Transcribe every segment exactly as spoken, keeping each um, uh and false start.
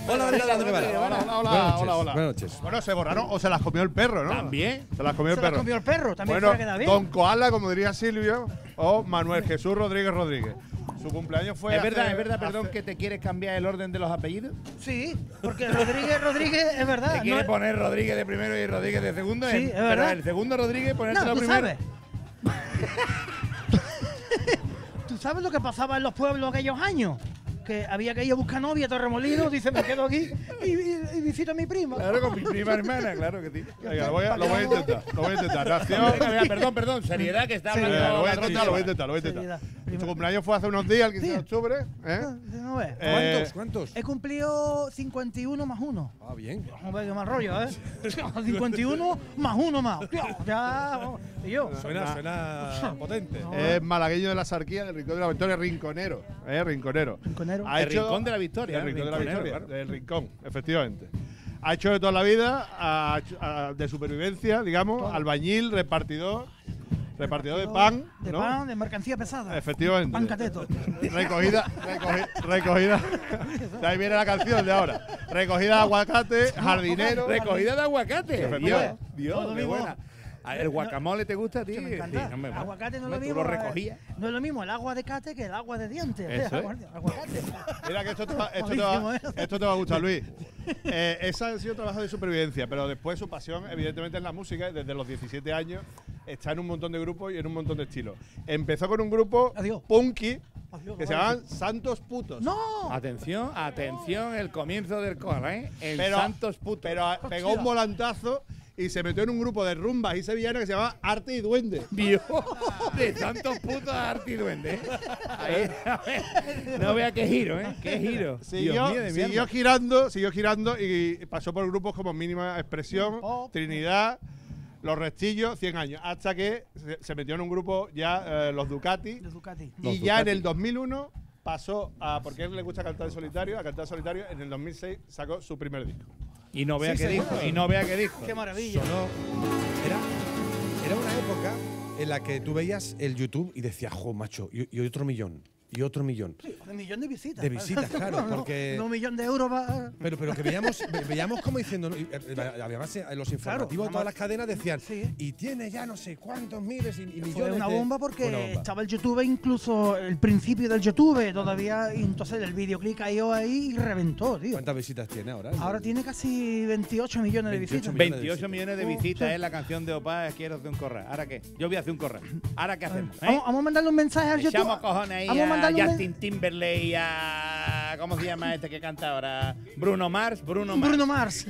Hola, David Ladrón de Guevara. Hola, hola, hola, Buenas noches, hola, hola. buenas noches. Bueno, se borraron o se las comió el perro, ¿no? También. Se las comió el Se la perro. comió el perro, también Bueno, se la queda bien. Don Koala, como diría Silvio, o Manuel Jesús Rodríguez Rodríguez. Su cumpleaños fue Es verdad, hace- es verdad, perdón, hace- que te quieres cambiar el orden de los apellidos. Sí, porque Rodríguez, Rodríguez, es verdad. Te no quieres es- poner Rodríguez de primero y Rodríguez de segundo. Sí, eh, es pero verdad. el segundo Rodríguez, ponértelo No, tú primero. sabes. ¿Tú sabes lo que pasaba en los pueblos aquellos años? Que había que ir a buscar novia a Torremolinos, dice, me quedo aquí y, y- y visito a mi prima. Claro, con mi prima hermana, claro que sí. Venga, lo voy a, lo voy a intentar. Lo voy a intentar. Nació. Venga, venga, perdón, perdón, seriedad que está Eh, hablando. lo voy a la intentar, lo voy a Rodríguez. intentar, lo voy a Seriedad. intentar. Primero. Su cumpleaños fue hace unos días, el quince de Sí. octubre. ¿eh? Ah, no ves. Eh, ¿Cuántos? ¿Cuántos? He cumplido cincuenta y uno más uno. Ah, bien. Vamos a ver qué mal rollo, ¿eh? cincuenta y uno más uno más. Ya, y yo. Suena, suena potente. Es malagueño de la Sarquía, del Rincón de la Victoria, rinconero. ¿eh? Rinconero. Rinconero. Ha El hecho- Rincón de la Victoria. El Rincón de la Rinconero, Victoria, claro. del Rincón, efectivamente. Ha hecho de toda la vida ha hecho, ah, de supervivencia, digamos, albañil, repartidor, repartidor de pan, De ¿no? pan, de mercancía pesada. Efectivamente. Pan cateto. Recogida, recogi- recogida. De ahí viene la canción de ahora. Recogida de aguacate, jardinero. Recogida de aguacate. Dios, Efectivamente. Dios, No es lo qué mismo. buena. A- ¿El guacamole te gusta a ti? Que me encanta. Sí, hombre, bueno. Aguacate no es lo Hombre, mismo. Tú lo eh, recogías. No es lo mismo el agua de cate que el agua de dientes. Eso es. Aguacate. Mira que esto te va, esto te va- Malísimo, ¿eh? esto te va a gustar, Luis. Eh, esa ha sido trabajo de supervivencia, pero después su pasión, evidentemente, es la música. y Desde los diecisiete años está en un montón de grupos y en un montón de estilos. Empezó con un grupo Adiós. punky Adiós, que se llamaban Santos Putos. ¡No! Atención, atención, el comienzo del koala, ¿eh? El Pero- Santos Puto. Pero ah, pegó un volantazo y se metió en un grupo de rumbas y sevillanas que se llamaba Arte y Duende. Dios, de Santos Putos a Arte y Duende. ¿eh? Ahí, a ver, no vea qué giro, ¿eh? Qué giro. Siguió, Dios mío de mi siguió alma. girando, siguió girando y pasó por grupos como Mínima Expresión, Pop. Trinidad, Los Restillos, cien años, hasta que se, se metió en un grupo ya eh, los Ducati De Ducati. y ya en el dos mil uno pasó a, porque a él le gusta cantar en solitario, a cantar en solitario, en el dos mil seis sacó su primer disco. Y no vea Sí, qué dijo, señor. y no vea qué dijo. ¡Qué maravilla! Sonó. Era, era una época en la que tú veías el YouTube y decías, jo, macho, y, y otro millón, y otro millón. Un millón de visitas. De visitas, claro, No, porque- no, un millón de euros va. Pero, pero que veíamos, ve- veíamos como diciendo, ¿no? Y, eh, eh, además en los informativos de todas las cadenas decían, Sí. y tiene ya no sé cuántos miles y, y millones Fue una de-". bomba porque Fue una bomba. estaba el YouTube, incluso el principio del YouTube todavía, y entonces el videoclip cayó ahí y reventó, tío. ¿Cuántas visitas tiene ahora? Ahora tiene casi veintiocho millones de veintiocho visitas. millones. veintiocho millones de Oh, visitas sí. es la canción de Opa, quiero hacer un corral. ¿Ahora qué? Yo voy a hacer un corral. ¿Ahora qué hacemos? ¿eh? Vamos, vamos a mandarle un mensaje al YouTube. Echamos cojones ahí Vamos a a mandarle un Justin Timberlake y a… ¿Cómo se llama este que canta ahora? Bruno Mars. Bruno Mars. Bruno Mars.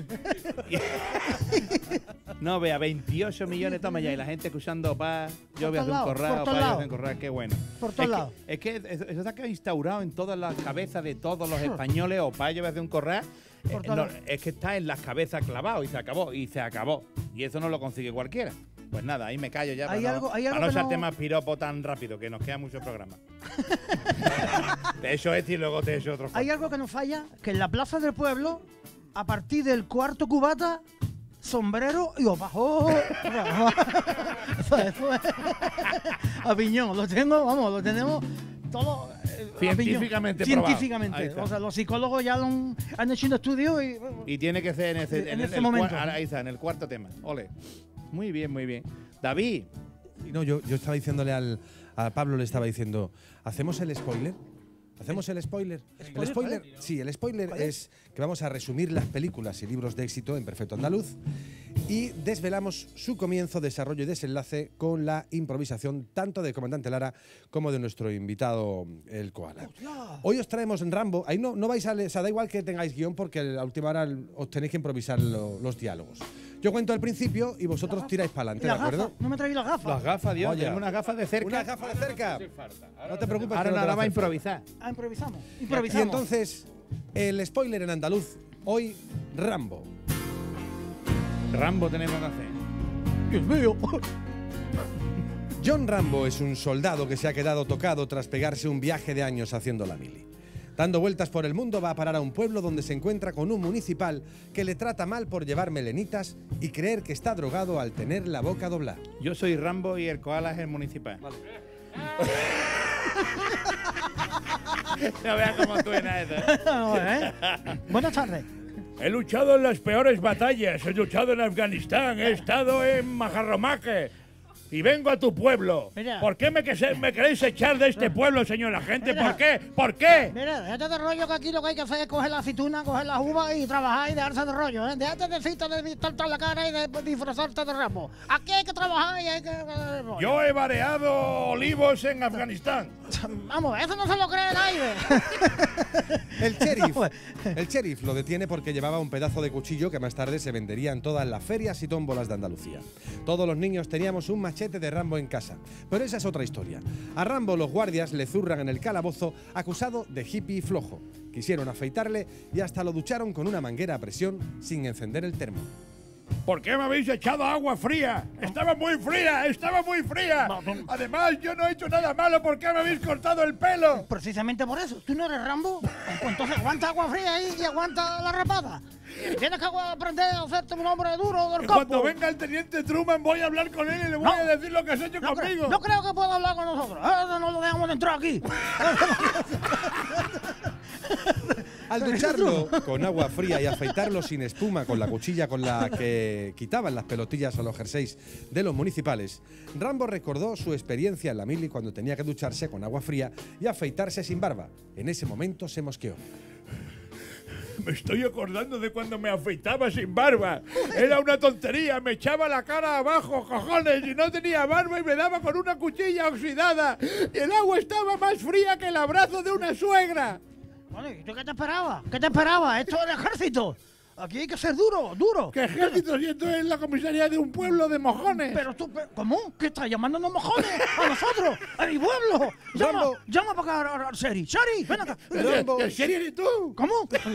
No, vea, veintiocho millones, toma ya, y la gente escuchando Opa, yo voy a hacer un todos lados, corral, por Opa, todos yo voy a lados. hacer un corral, qué bueno. Por Es todos que- lados. Es que eso eso se ha quedado instaurado en todas las cabezas de todos los españoles, Opa, yo voy a hacer un corral. Por Eh, todos no, lados. es que está en las cabezas clavado y se acabó, y se acabó. Y eso no lo consigue cualquiera. Pues nada, ahí me callo ya Hay para algo- no, hay algo para no que echarte no- más piropo tan rápido, que nos queda mucho programa. Te echo este y luego te echo otro. Hay algo que nos falla, que en la plaza del pueblo, a partir del cuarto cubata, sombrero y opa. ¡Oh! Eso es, eso es. A piñón, lo tengo, vamos, lo tenemos todo eh, a piñón. Científicamente probado. Científicamente. Ahí está. O sea, los psicólogos ya lo han, han hecho un estudio y. Y tiene que ser en ese, En en ese el momento. cua- ahora ahí está, en el cuarto tema. Ole. Muy bien, muy bien. David, Y no, yo, yo estaba diciéndole al a Pablo, le estaba diciendo, ¿hacemos el spoiler? ¿Hacemos el spoiler? El ¿Spoiler? spoiler, sí, el spoiler ¿Cuál es que vamos a resumir las películas y libros de éxito en perfecto andaluz y desvelamos su comienzo, desarrollo y desenlace con la improvisación tanto de Comandante Lara como de nuestro invitado, el Koala. Hoy os traemos en Rambo, ahí no, no vais a leer, o sea, da igual que tengáis guión porque a la última hora os tenéis que improvisar lo- los diálogos. Yo cuento al principio y vosotros tiráis para ¿Y adelante, ¿de las acuerdo? gafas? No me traéis las gafas. las gafas, Dios, Oye. tenemos unas gafas de cerca. Una gafa de cerca. No te preocupes. Ahora que no te nada va a va a hacer falta. improvisar. Ah, improvisamos. Y Improvisamos. entonces, el spoiler en andaluz, hoy Rambo. Rambo tenemos que hacer. Dios mío. John Rambo es un soldado que se ha quedado tocado tras pegarse un viaje de años haciendo la mili. Dando vueltas por el mundo va a parar a un pueblo donde se encuentra con un municipal que le trata mal por llevar melenitas y creer que está drogado al tener la boca doblada. Yo soy Rambo y el koala es el municipal. No veas cómo suena eso. ¿eh? No, ¿eh? Buenas tardes. He luchado en las peores batallas. He luchado en Afganistán. He estado en Majarromaque. Y vengo a tu pueblo. Mira. ¿Por qué me, que se- me queréis echar de este pueblo, señora gente? ¿Por qué? ¿Por qué? Mira, déjate de rollo que aquí lo que hay que hacer es coger la aceituna, coger las uvas y trabajar y dejarse de rollo, ¿eh? Déjate de cita de pintarte la cara y de disfrazarte de ramo. Aquí hay que trabajar y hay que... eh, rollo. Yo he bareado olivos en Afganistán. Vamos, eso no se lo cree nadie. El sheriff, el sheriff lo detiene porque llevaba un pedazo de cuchillo que más tarde se vendería en todas las ferias y tómbolas de Andalucía. Todos los niños teníamos un machete de Rambo en casa, pero esa es otra historia. A Rambo los guardias le zurran en el calabozo acusado de hippie flojo. Quisieron afeitarle y hasta lo ducharon con una manguera a presión sin encender el termo. ¿Por qué me habéis echado agua fría? Estaba muy fría, estaba muy fría. Además, yo no he hecho nada malo. ¿Por qué me habéis cortado el pelo? Precisamente por eso. ¿Tú no eres Rambo? Pues entonces aguanta agua fría ahí y aguanta la rapada. Tienes que aprender a hacerte un hombre duro del Y campo. cuando venga el teniente Truman voy a hablar con él y le voy No. a decir lo que has hecho No, conmigo. cre- no creo que pueda hablar con nosotros. Eh, no lo dejamos de entrar aquí. Al ducharlo con agua fría y afeitarlo sin espuma con la cuchilla con la que quitaban las pelotillas a los jerseys de los municipales, Rambo recordó su experiencia en la mili cuando tenía que ducharse con agua fría y afeitarse sin barba. En ese momento se mosqueó. Me estoy acordando de cuando me afeitaba sin barba. Era una tontería, me echaba la cara abajo, cojones, y no tenía barba y me daba con una cuchilla oxidada. Y el agua estaba más fría que el abrazo de una suegra. Bueno, ¿y tú qué te esperabas? ¿Qué te esperabas? Esto es el ejército. Aquí hay que ser duro, duro. ¿Qué ejército si esto es la comisaría de un pueblo de mojones? Pero tú, pe- ¿cómo? ¿Qué estás llamándonos mojones? ¡A nosotros! ¡A mi pueblo! Llama, Rambo. llama para acá al Seri. ¡Seri, ven acá! Rambo, ¿En serio eres tú? ¿Cómo?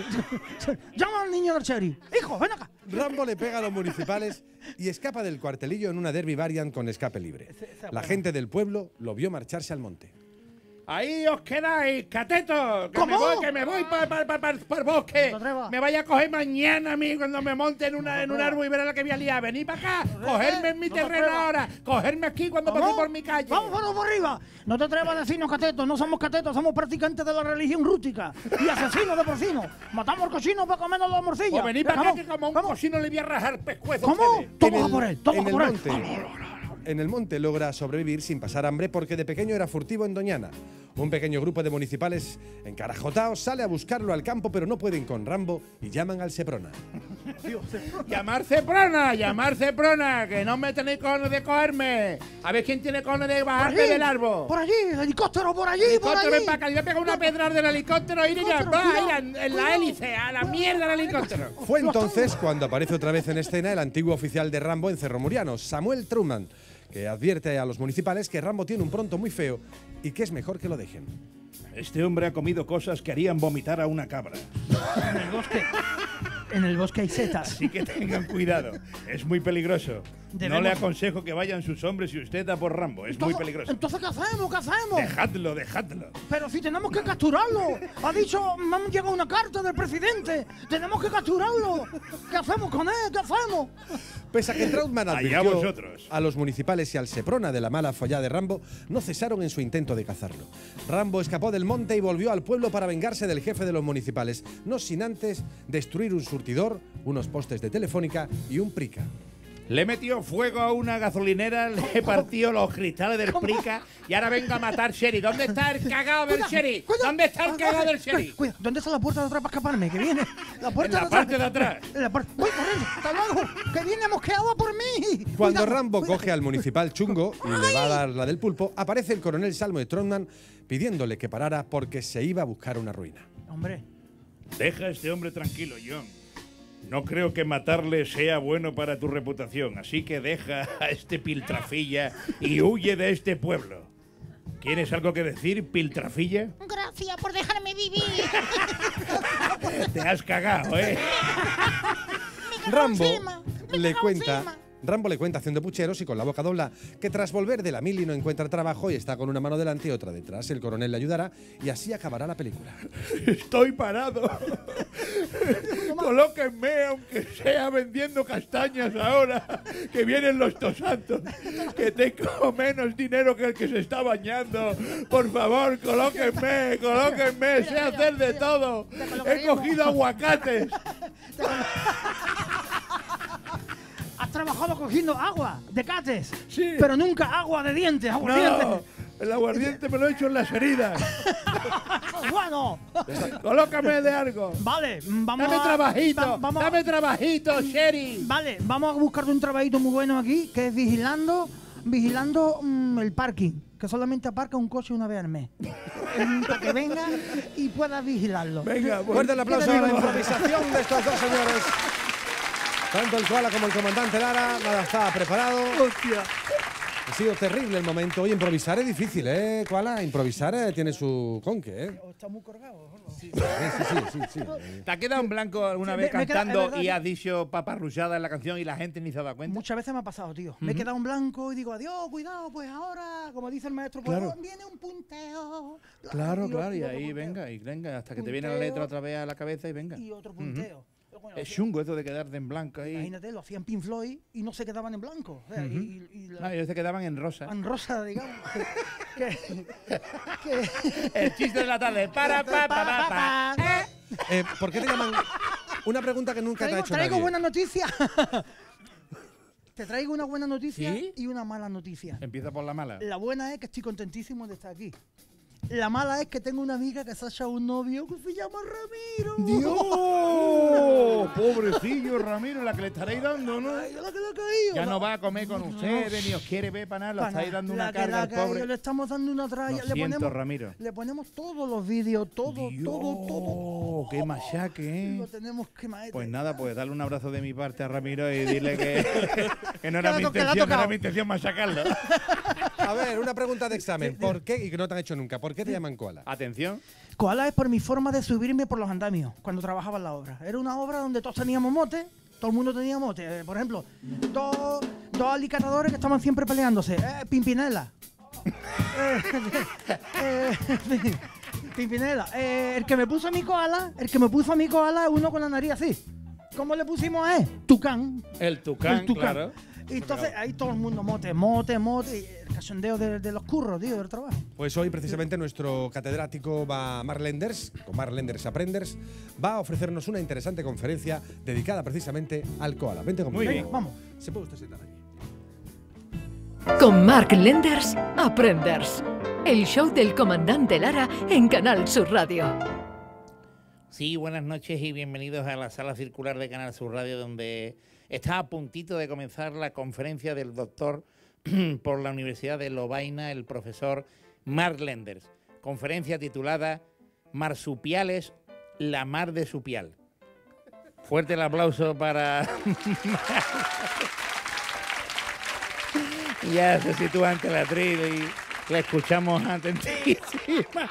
Llama al niño del Seri. Hijo, ven acá. Rambo le pega a los municipales y escapa del cuartelillo en una Derby Variant con escape libre. La gente del pueblo lo vio marcharse al monte. Ahí os quedáis, catetos. Que ¿Cómo? me voy, que me voy para pa, pa, pa, pa el bosque. No te atrevas. Me vaya a coger mañana a mí cuando me monte en, una, en un árbol y verá la que voy a liar. Venid para acá, cogerme en mi No te terreno atrevas. ahora, cogerme aquí cuando pase por mi calle. Vamos, vamos por arriba. No te atrevas a decirnos catetos. No somos catetos, somos practicantes de la religión rústica y asesinos de porcinos. Matamos cochinos para comernos los morcillas. Pues venid para Venga, acá que como a un vamos. cocino le voy a rajar pescuezo a ¿Cómo? ustedes. Toma En el- por él, toma en el por él. monte. En el monte logra sobrevivir sin pasar hambre porque de pequeño era furtivo en Doñana. Un pequeño grupo de municipales encarajotados sale a buscarlo al campo, pero no pueden con Rambo y llaman al Seprona. Llamar Ceprona, llamar Ceprona, que no me tenéis cojones de cogerme. A ver quién tiene cojones de Por bajarme allí, del árbol. Por allí, el helicóptero por allí, por Helicóptero, allí. ven para acá, le voy a pegar una pedrada del helicóptero y ya Helicóptero, va, cuidado, ahí en, en la cuidado. hélice, a la mierda del helicóptero. Fue entonces cuando aparece otra vez en escena el antiguo oficial de Rambo en Cerro Muriano, Samuel Truman, que advierte a los municipales que Rambo tiene un pronto muy feo y que es mejor que lo dejen. Este hombre ha comido cosas que harían vomitar a una cabra. En el bosque. En el bosque hay setas. Así que tengan cuidado, es muy peligroso. No Debemos- le aconsejo que vayan sus hombres y usted a por Rambo, es muy Entonces- peligroso. Entonces, ¿qué hacemos? ¿Qué hacemos? Dejadlo, dejadlo. Pero si tenemos que capturarlo. Ha dicho, me ha llegado una carta del presidente. Tenemos que capturarlo. ¿Qué hacemos con él? ¿Qué hacemos? Pese a que Trautmann Allá advirtió vosotros. a los municipales y al Seprona de la mala follada de Rambo, no cesaron en su intento de cazarlo. Rambo escapó del monte y volvió al pueblo para vengarse del jefe de los municipales, no sin antes destruir un surtidor, unos postes de telefónica y un prica. Le metió fuego a una gasolinera, le partió los cristales del prica y ahora venga a matar Sherry. ¿Dónde está el cagado del Cuida, Sherry? cuida. ¿Dónde está el Ah, cagado ah, del ah, Sherry? Cuida, ¿dónde está la puerta de atrás para escaparme? Que viene. La puerta En la de atrás. parte de atrás. En la puerta. Voy corriendo. Hasta luego. Que viene mosqueado a por mí. Cuando Cuidado, Rambo cuidado. coge al municipal chungo y le va a dar la del pulpo, aparece el coronel Salmo de Trotman pidiéndole que parara porque se iba a buscar una ruina. Hombre. Deja a este hombre tranquilo, John. No creo que matarle sea bueno para tu reputación, así que deja a este piltrafilla y huye de este pueblo. ¿Tienes algo que decir, piltrafilla? Gracias por dejarme vivir. Te has cagado, ¿eh? Rambo encima, me le cago cuenta encima. Rambo le cuenta haciendo pucheros y con la boca dobla que tras volver de la mili no encuentra trabajo y está con una mano delante y otra detrás. El coronel le ayudará y así acabará la película. Estoy parado. Colóquenme, aunque sea vendiendo castañas ahora, que vienen los tosantos, que tengo menos dinero que el que se está bañando. Por favor, colóquenme, colóquenme, sé hacer de todo. He cogido aguacates. Has trabajado cogiendo agua de cates, Sí. pero nunca agua de dientes, agua de No, dientes. el aguardiente me lo he hecho en las heridas. Bueno, Colócame de algo. vale, vamos Dame a, trabajito, va- vamos, dame trabajito, Sherry. Vale, vamos a buscarte un trabajito muy bueno aquí, que es vigilando, vigilando mm, el parking, que solamente aparca un coche una vez al mes. Mm, Para que venga y puedas vigilarlo. Venga, pues. Fuerte el aplauso ¿Qué a te la digo? improvisación de estos dos señores. Tanto el koala como el comandante Lara, nada estaba preparado. Hostia. Ha sido terrible el momento. Oye, improvisar es difícil, ¿eh, koala? Improvisar eh, tiene su conque, ¿eh? Está muy colgado. Sí, sí, sí, sí, sí. ¿Te ha quedado en blanco alguna Sí, vez me- me queda- cantando es verdad, y yo- has dicho paparruchada en la canción y la gente ni se ha dado cuenta? Muchas veces me ha pasado, tío. Me he quedado en blanco y digo, adiós, cuidado, pues ahora, como dice el maestro, pues Claro. oh, viene un punteo. Claro, Y claro, otro- y otro ahí punteo. venga, y venga, hasta que te viene la Punteo. letra otra vez a la cabeza y venga. Y otro punteo. Pero bueno, Es chungo eso de quedarte en blanco ahí. imagínate, lo hacían Pink Floyd y no se quedaban en blanco. O sea, y, y- y la- Ah, ellos se quedaban en rosa. en rosa, digamos. que, que- El chiste de la tarde. Para, pa, pa, pa, pa. Eh, ¿Por qué te llaman? Una pregunta que nunca te ha traigo hecho traigo nadie. buena noticia. Te traigo una buena noticia ¿Sí? y una mala noticia. Empieza por la mala. La buena es que estoy contentísimo de estar aquí. La mala es que tengo una amiga que se ha echado un novio que se llama Ramiro. ¡Dios! Pobrecillo Ramiro, la que le estaréis dando, ¿no? Ay, la que le ha caído. Ya no va a comer con ustedes, ni os quiere ver para nada, lo Pana, estáis dando la una que le carga ha al caído, pobre. Le estamos dando una tralla. Lo le siento, ponemos, Ramiro. Le ponemos todos los vídeos, todo, todo, todo. ¡Oh, qué machaque, Lo eh! tenemos que maestro. Pues nada, pues darle un abrazo de mi parte a Ramiro y dile que, que no era Que mi la to- que la ha intención, no era tocado. mi intención machacarlo. A ver, una pregunta de examen. ¿Por qué, y que no te han hecho nunca, ¿por qué te llaman koala? Atención. Koala es por mi forma de subirme por los andamios cuando trabajaba en la obra. Era una obra donde todos teníamos mote, todo el mundo tenía mote. Eh, por ejemplo, dos, dos alicatadores que estaban siempre peleándose. Eh, Pimpinela. Eh, eh, Pimpinela. Eh, el que me puso a mi koala, el que me puso a mi koala es uno con la nariz así. ¿Cómo le pusimos a él? Tucán. El tucán, El tucán. claro. Y entonces ahí todo el mundo mote, mote, mote. Y el cachondeo de, de los curros, tío, del trabajo. Pues hoy precisamente nuestro catedrático va Mark Lenders, con Mark Lenders Aprenders, va a ofrecernos una interesante conferencia dedicada precisamente al koala. Vente conmigo. Muy bien. Venga, vamos. Se puede usted sentar allí. Con Mark Lenders, Aprenders. El show del comandante Lara en Canal Sur Radio. Sí, buenas noches y bienvenidos a la sala circular de Canal Sur Radio, donde está a puntito de comenzar la conferencia del doctor por la Universidad de Lovaina, el profesor Mark Lenders. Conferencia titulada Marsupiales, la mar de Supial. Fuerte el aplauso para... Ya se sitúa ante la atril y la escuchamos atentísima.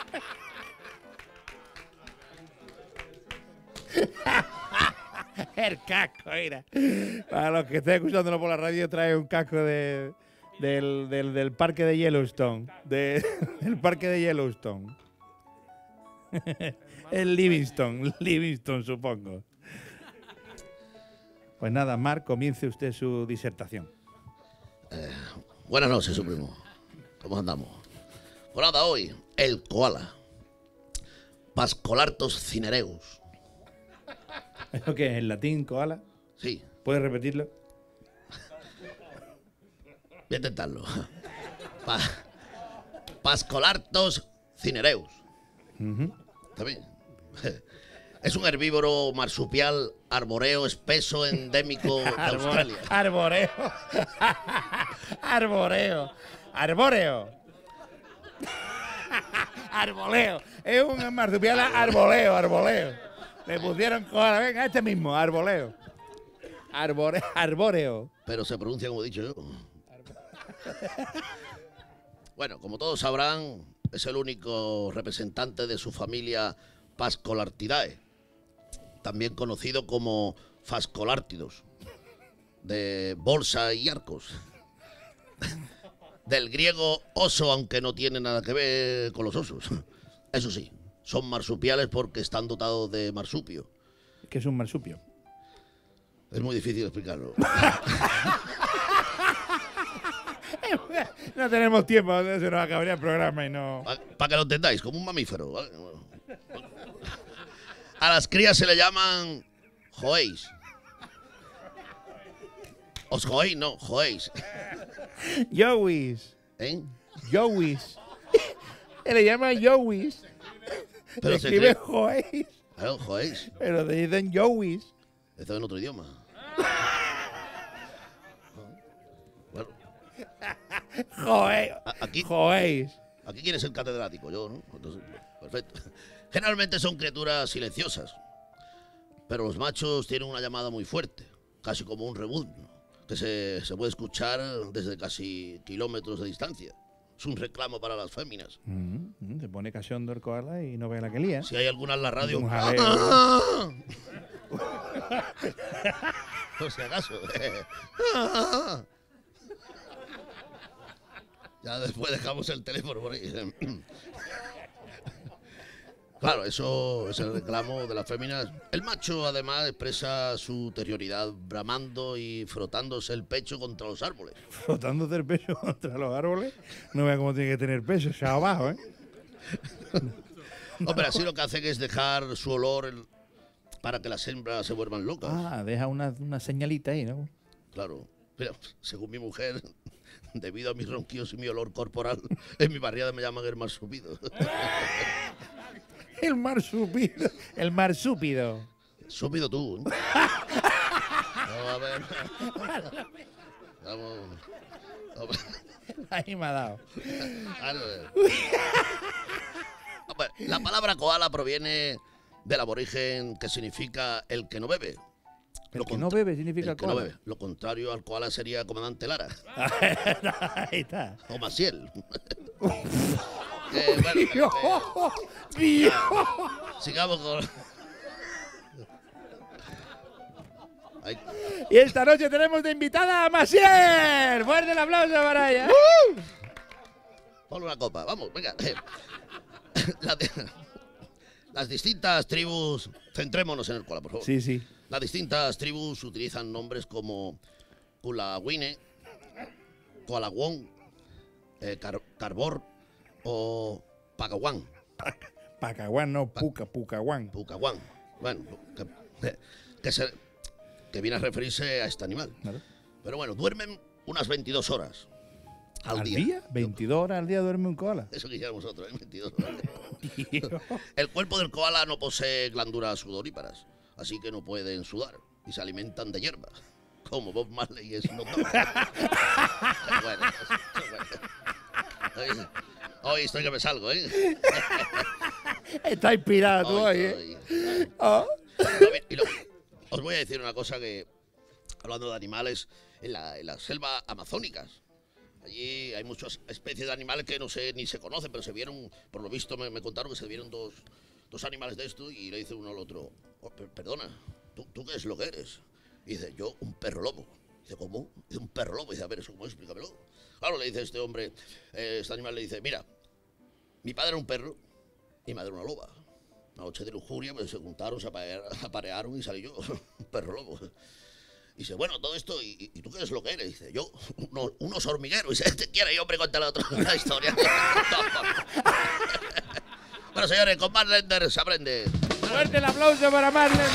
El casco, mira. Para los que estén escuchándolo por la radio, trae un casco de, del, del, del parque de Yellowstone. De, del parque de Yellowstone. El Livingston, Livingston, supongo. Pues nada, Marc, comience usted su disertación. Buenas noches, su primo. ¿Cómo andamos? Pues nada, hoy, el koala. Pascolartos cinereus. ¿Eso qué es? ¿En latín, koala? Sí, ¿Puedes repetirlo? voy a intentarlo. Pa- Pascolartos cinereus. ¿Está bien? Es un herbívoro marsupial arboreo espeso endémico de Australia. Arboreo. Arboreo. Arbóreo. Arboleo. Es un marsupial arboleo, arboleo. Le pusieron koala. Venga, este mismo, arboleo. Arbore, arbóreo. Pero se pronuncia como he dicho yo. Bueno, como todos sabrán, es el único representante de su familia Pascolartidae, también conocido como Fascolártidos. de bolsa y arcos. Del griego oso, aunque no tiene nada que ver con los osos. Eso sí, son marsupiales porque están dotados de marsupio. ¿Qué es un marsupio? Es muy difícil explicarlo. No tenemos tiempo, se nos acabaría el programa y no... Para pa que lo entendáis, como un mamífero. ¿Vale? A las crías se le llaman joéis. Os joéis, no, joéis. Yowis. ¿Eh? Yowis. Le llaman Yowis. Pero le se escribe cree- Joéis. Claro, joéis. Pero te dicen Yowis. Eso en otro idioma. Bueno, Joéis. a- aquí, Joéis. aquí quiere ser catedrático, yo, ¿no? Entonces, perfecto. Generalmente son criaturas silenciosas, pero los machos tienen una llamada muy fuerte, casi como un rebuzno, que se, se puede escuchar desde casi kilómetros de distancia. Es un reclamo para las féminas. Mm, mm, se pone cachondo el koala y no ve la que lía. Si hay alguna en la radio... Un jaleo. Por si acaso. Ya después dejamos el teléfono por ahí. Claro, eso es el reclamo de las féminas. El macho, además, expresa su interioridad bramando y frotándose el pecho contra los árboles. Frotándote el pecho contra los árboles. No vea cómo tiene que tener pecho, ya abajo, ¿eh? Hombre, así lo que hacen es dejar su olor en- para que las hembras se vuelvan locas. Ah, deja una, una señalita ahí, ¿no? Claro. Mira, según mi mujer, debido a mis ronquidos y mi olor corporal, en mi barriada me llaman el marsupido. El marsúpido. El marsúpido. Súpido tú. ¿eh? No, a ver. Vamos. Vamos. Ahí me ha dado. Claro. Hombre, la palabra koala proviene del aborigen que significa el que no bebe. El Lo que no contra- bebe significa el que no koala. bebe. Lo contrario al koala sería comandante Lara. Ahí está. O Maciel. Que, bueno, Dios, que- Dios. sigamos con... Ay, Y esta noche tenemos de invitada a Masier. Fuerte el aplauso para ella. ponle una copa, vamos, venga. La de- Las distintas tribus... Centrémonos en el koala, por favor. Sí, sí. Las distintas tribus utilizan nombres como Kulawine, Koalawon, eh, Car- Carbor o Pagawan. Pacaguán, no, Puca, Pucaguán. Pucaguán. Bueno, que, que, se- que viene a referirse a este animal. Claro. Pero bueno, duermen unas veintidós horas al, ¿Al día. día? veintidós horas al día duerme un koala. Eso quisiéramos nosotros, ¿eh? veintidós horas. El cuerpo del koala no posee glándulas sudoríparas, así que no pueden sudar y se alimentan de hierba, como Bob Marley y Snoop Dogg. Pero bueno, bueno. Hoy, hoy estoy que me salgo, ¿eh? Está inspirado tú hoy, Hoy ¿eh? estoy- Oh. No, mira, y lo- os voy a decir una cosa que, hablando de animales, en la, en la selva amazónicas, allí hay muchas especies de animales que no sé ni se conocen, pero se vieron, por lo visto me, me contaron que se vieron dos, dos animales de estos y le dice uno al otro, "Oh, per- perdona, ¿tú, ¿tú qué es lo que eres? Y dice, yo un perro lobo. Dice, ¿cómo? Dice, un perro lobo. Dice, a ver, ¿eso cómo es? Explícamelo. Claro, le dice este hombre, eh, este animal le dice, mira, mi padre era un perro y mi madre una loba. Una noche de lujuria, pues se juntaron, se apare- aparearon y salí yo, un perro lobo. Y dice, bueno, todo esto, ¿y, y tú qué es lo que eres? Dice, yo, uno- unos hormigueros. Y dice, ¿te quiere? Y hombre, cuéntale otra la historia. Bueno, señores, con Mark Lender se aprende. Fuerte el aplauso para Marlene.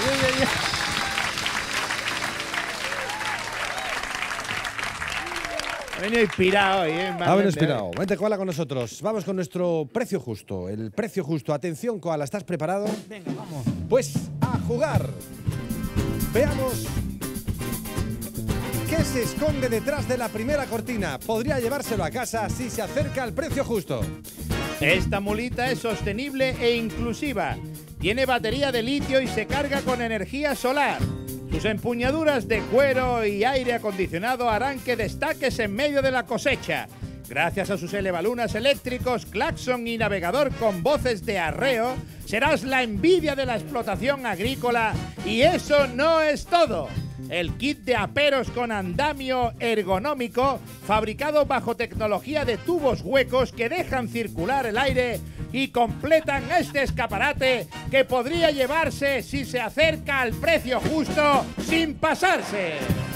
Ha venido inspirado hoy, ¿eh? Ha Marlene. venido inspirado. Vente, koala, con nosotros. Vamos con nuestro precio justo. El precio justo. Atención, koala, ¿estás preparado? Venga, vamos. Pues a jugar. Veamos qué se esconde detrás de la primera cortina. Podría llevárselo a casa si se acerca al precio justo. Esta mulita es sostenible e inclusiva. Tiene batería de litio y se carga con energía solar. Sus empuñaduras de cuero y aire acondicionado harán que destaques en medio de la cosecha. Gracias a sus elevalunas eléctricos, claxon y navegador con voces de arreo, serás la envidia de la explotación agrícola. Y eso no es todo. El kit de aperos con andamio ergonómico, fabricado bajo tecnología de tubos huecos que dejan circular el aire y completan este escaparate que podría llevarse, si se acerca al precio justo, sin pasarse.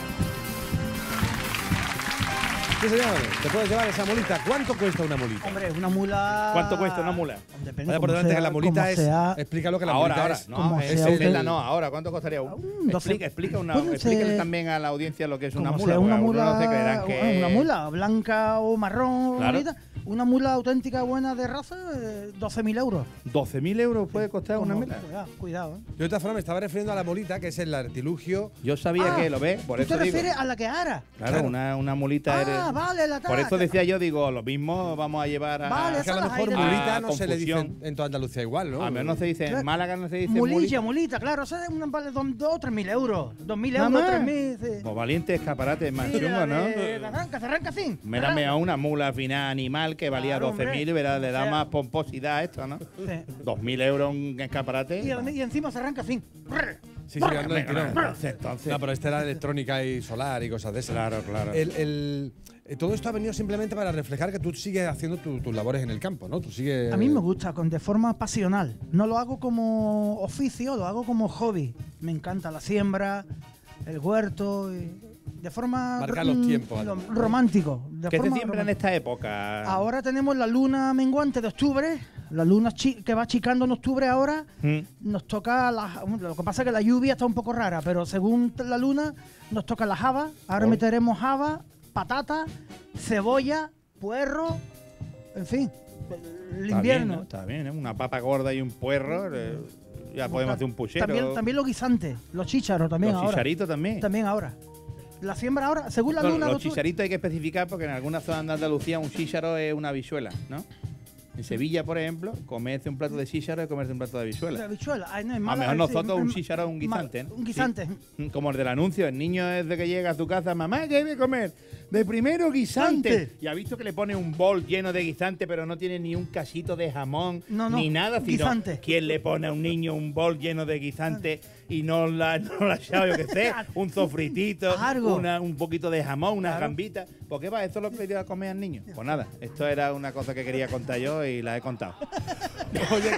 Sí, señor, te puedes llevar esa mulita. ¿Cuánto cuesta una mulita? Hombre, una mula... ¿Cuánto cuesta una mula? Depende Vaya por cómo delante sea, que la mulita cómo es... sea. Explica lo que la Ahora, mulita ahora. es. No, Como es sea completa, usted- no. Ahora, ¿cuánto costaría? Un, doce. explica, explica una, Puede explícale ser- también a la audiencia lo que es una Como mula. sea una porque algunos mula, se creerán que una mula blanca o marrón, Claro. bonita, una mula auténtica buena de raza, eh, doce mil euros. doce mil euros puede costar una Como- mula. Cuidado, cuidado. ¿eh? Yo de todas formas me estaba refiriendo a la mulita, que es el artilugio. Yo sabía Ah, que lo ves, por ¿Tú eso te digo. refieres a la que ara? Claro, Claro. Una, una mulita Ah, eres- vale, la Por eso taca. decía yo, digo, lo mismo vamos a llevar a. Vale, Es que a lo esas mejor hay de- mulita a no se le dice confusión. en toda Andalucía igual, ¿no? A menos no se dice, en Claro. Málaga no se dice Mulilla, muli- mulita, claro, eso es una vale dos o tres mil euros. Dos mil Nada euros, más. tres mil. Sí. Pues valiente escaparate, más Sí, chungo, la ¿no? de- Se arranca, se arranca así. Mírame a una mula final animal que valía Claro, doce mil, verás, le da O sea- más pomposidad a esto, ¿no? Sí. dos mil euros un escaparate. Y, y encima se arranca así. Sí, sí, dando el tirón. Entonces, entonces. No, pero esta era electrónica y solar y cosas de esas. Claro, claro. El, el- eh, todo esto ha venido simplemente para reflejar que tú sigues haciendo tu- tus labores en el campo, ¿no? Tú sigues. A mí me gusta, con, de forma pasional. No lo hago como oficio, lo hago como hobby. Me encanta la siembra, el huerto, y de forma Marcar los mm, tiempos, lo- además. romántico. De ¿Qué se forma siembra en romántica. esta época? Ahora tenemos la luna menguante de octubre, la luna chi- que va achicando en octubre ahora. Mm. Nos toca la, lo que pasa es que la lluvia está un poco rara, pero según la luna nos toca la java. Ahora Oh. meteremos java, patata, cebolla, puerro, en fin, el Está invierno. bien, ¿no? Está bien, ¿eh? Una papa gorda y un puerro. eh, ya podemos hacer un puchero. También, también los guisantes, los chícharos también Los ahora. chicharitos también. También ahora. La siembra ahora, según la Los- luna de los octubre. chicharitos hay que especificar porque en algunas zonas de Andalucía un chícharo es una habichuela, ¿no? En Sevilla, por ejemplo, comerse un plato de chícharo es comerse un plato de La habichuela. habichuela. Ay, no, en A lo Málaga, mejor sí, nosotros en- un chícharo es un Ma- guisante, ¿no? Un guisante. Sí. Como el del anuncio, el niño desde que llega a tu casa, mamá, ¿qué debe comer? De primero guisante. Guisante. Y ha visto que le pone un bol lleno de guisante, pero no tiene ni un casito de jamón, No, no, ni nada. Sino, guisante. ¿quién le pone a un niño un bol lleno de guisante y no la, no la sabe, yo qué sé, un sofritito, Algo. una- un poquito de jamón, unas Claro. gambitas? ¿Por qué va? ¿Esto lo pidió a comer al niño? Pues nada, esto era una cosa que quería contar yo y la he contado. Oye,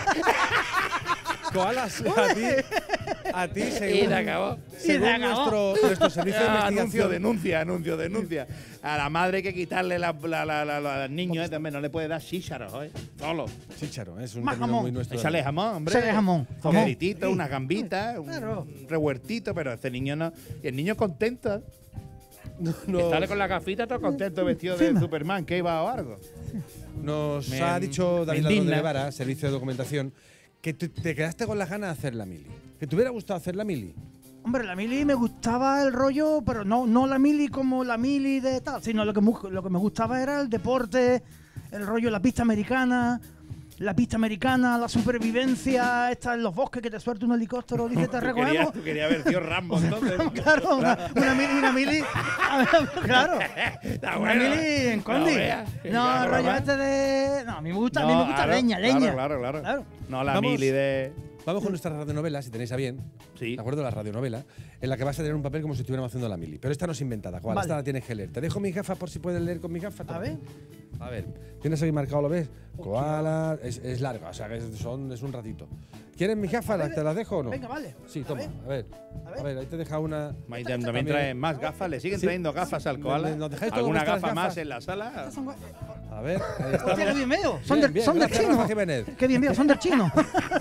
Koalas, a ti, a ti, según, Y se acabó. según Y se acabó. nuestro, nuestro servicio de Ah, anuncio, investigación, denuncia, anuncio, denuncia. A la madre hay que quitarle la, la, la, la- la- al niño, eh, también no le puede dar chícharos, ¿eh? Solo. chícharo, es un Más término jamón. muy nuestro. Échale jamón, hombre. Échale jamón, Un jamón. fritito, Sí. unas gambitas, un Claro. revuertito, pero este niño no. Y el niño contento. No- no- Que sale con la gafita todo contento, vestido de Encima. Superman, que iba o algo. Nos Me- ha dicho David me Ladrón de indigna. Guevara, Servicio de Documentación, que te, te quedaste con las ganas de hacer la mili. Que te hubiera gustado hacer la mili. Hombre, la mili me gustaba el rollo, pero no, no la mili como la mili de tal, sino lo que, mu- lo que me gustaba era el deporte, el rollo, la pista americana, la pista americana, la supervivencia, esta en los bosques que te suelta un helicóptero, dice, te Tú querías, recogemos. tú querías ver tío Rambo, entonces. Claro, una, una mili, una mili, claro, Está una bueno. mili en Condi. No veas. No, Claro, el rollo ¿verdad? este de, no, a mí me gusta, a mí No, me gusta claro, leña, claro, leña. Claro, claro, Claro. No la Vamos. mili de. Vamos con nuestra radionovela, si tenéis a bien. Sí. ¿De acuerdo? La radionovela, en la que vas a tener un papel como si estuviéramos haciendo la mili. Pero esta no es inventada, Juan. Vale. Esta la tienes que leer. Te dejo mis gafas por si puedes leer con mis gafas. A Toma. ver. A ver. Tienes aquí marcado, ¿lo ves? Koala. Es, es larga, o sea, que es, son, es un ratito. ¿Quieres mis gafas? ver, ¿Te las dejo o no? Venga, vale. Sí, A toma. ver. A ver. A A ver. ver, ahí te deja una. Ahí tam- También traen más gafas, le siguen Sí. trayendo gafas al Me- koala. me- ¿nos dejáis todas ¿Alguna vuestras gafa gafas? más en la sala? Estas son gua- A ver. Ahí Hostia, qué estamos. bien veo. Son, Bien, del, bien, son del gracias, chino. Rafa Jiménez. Qué bien veo, son del chino.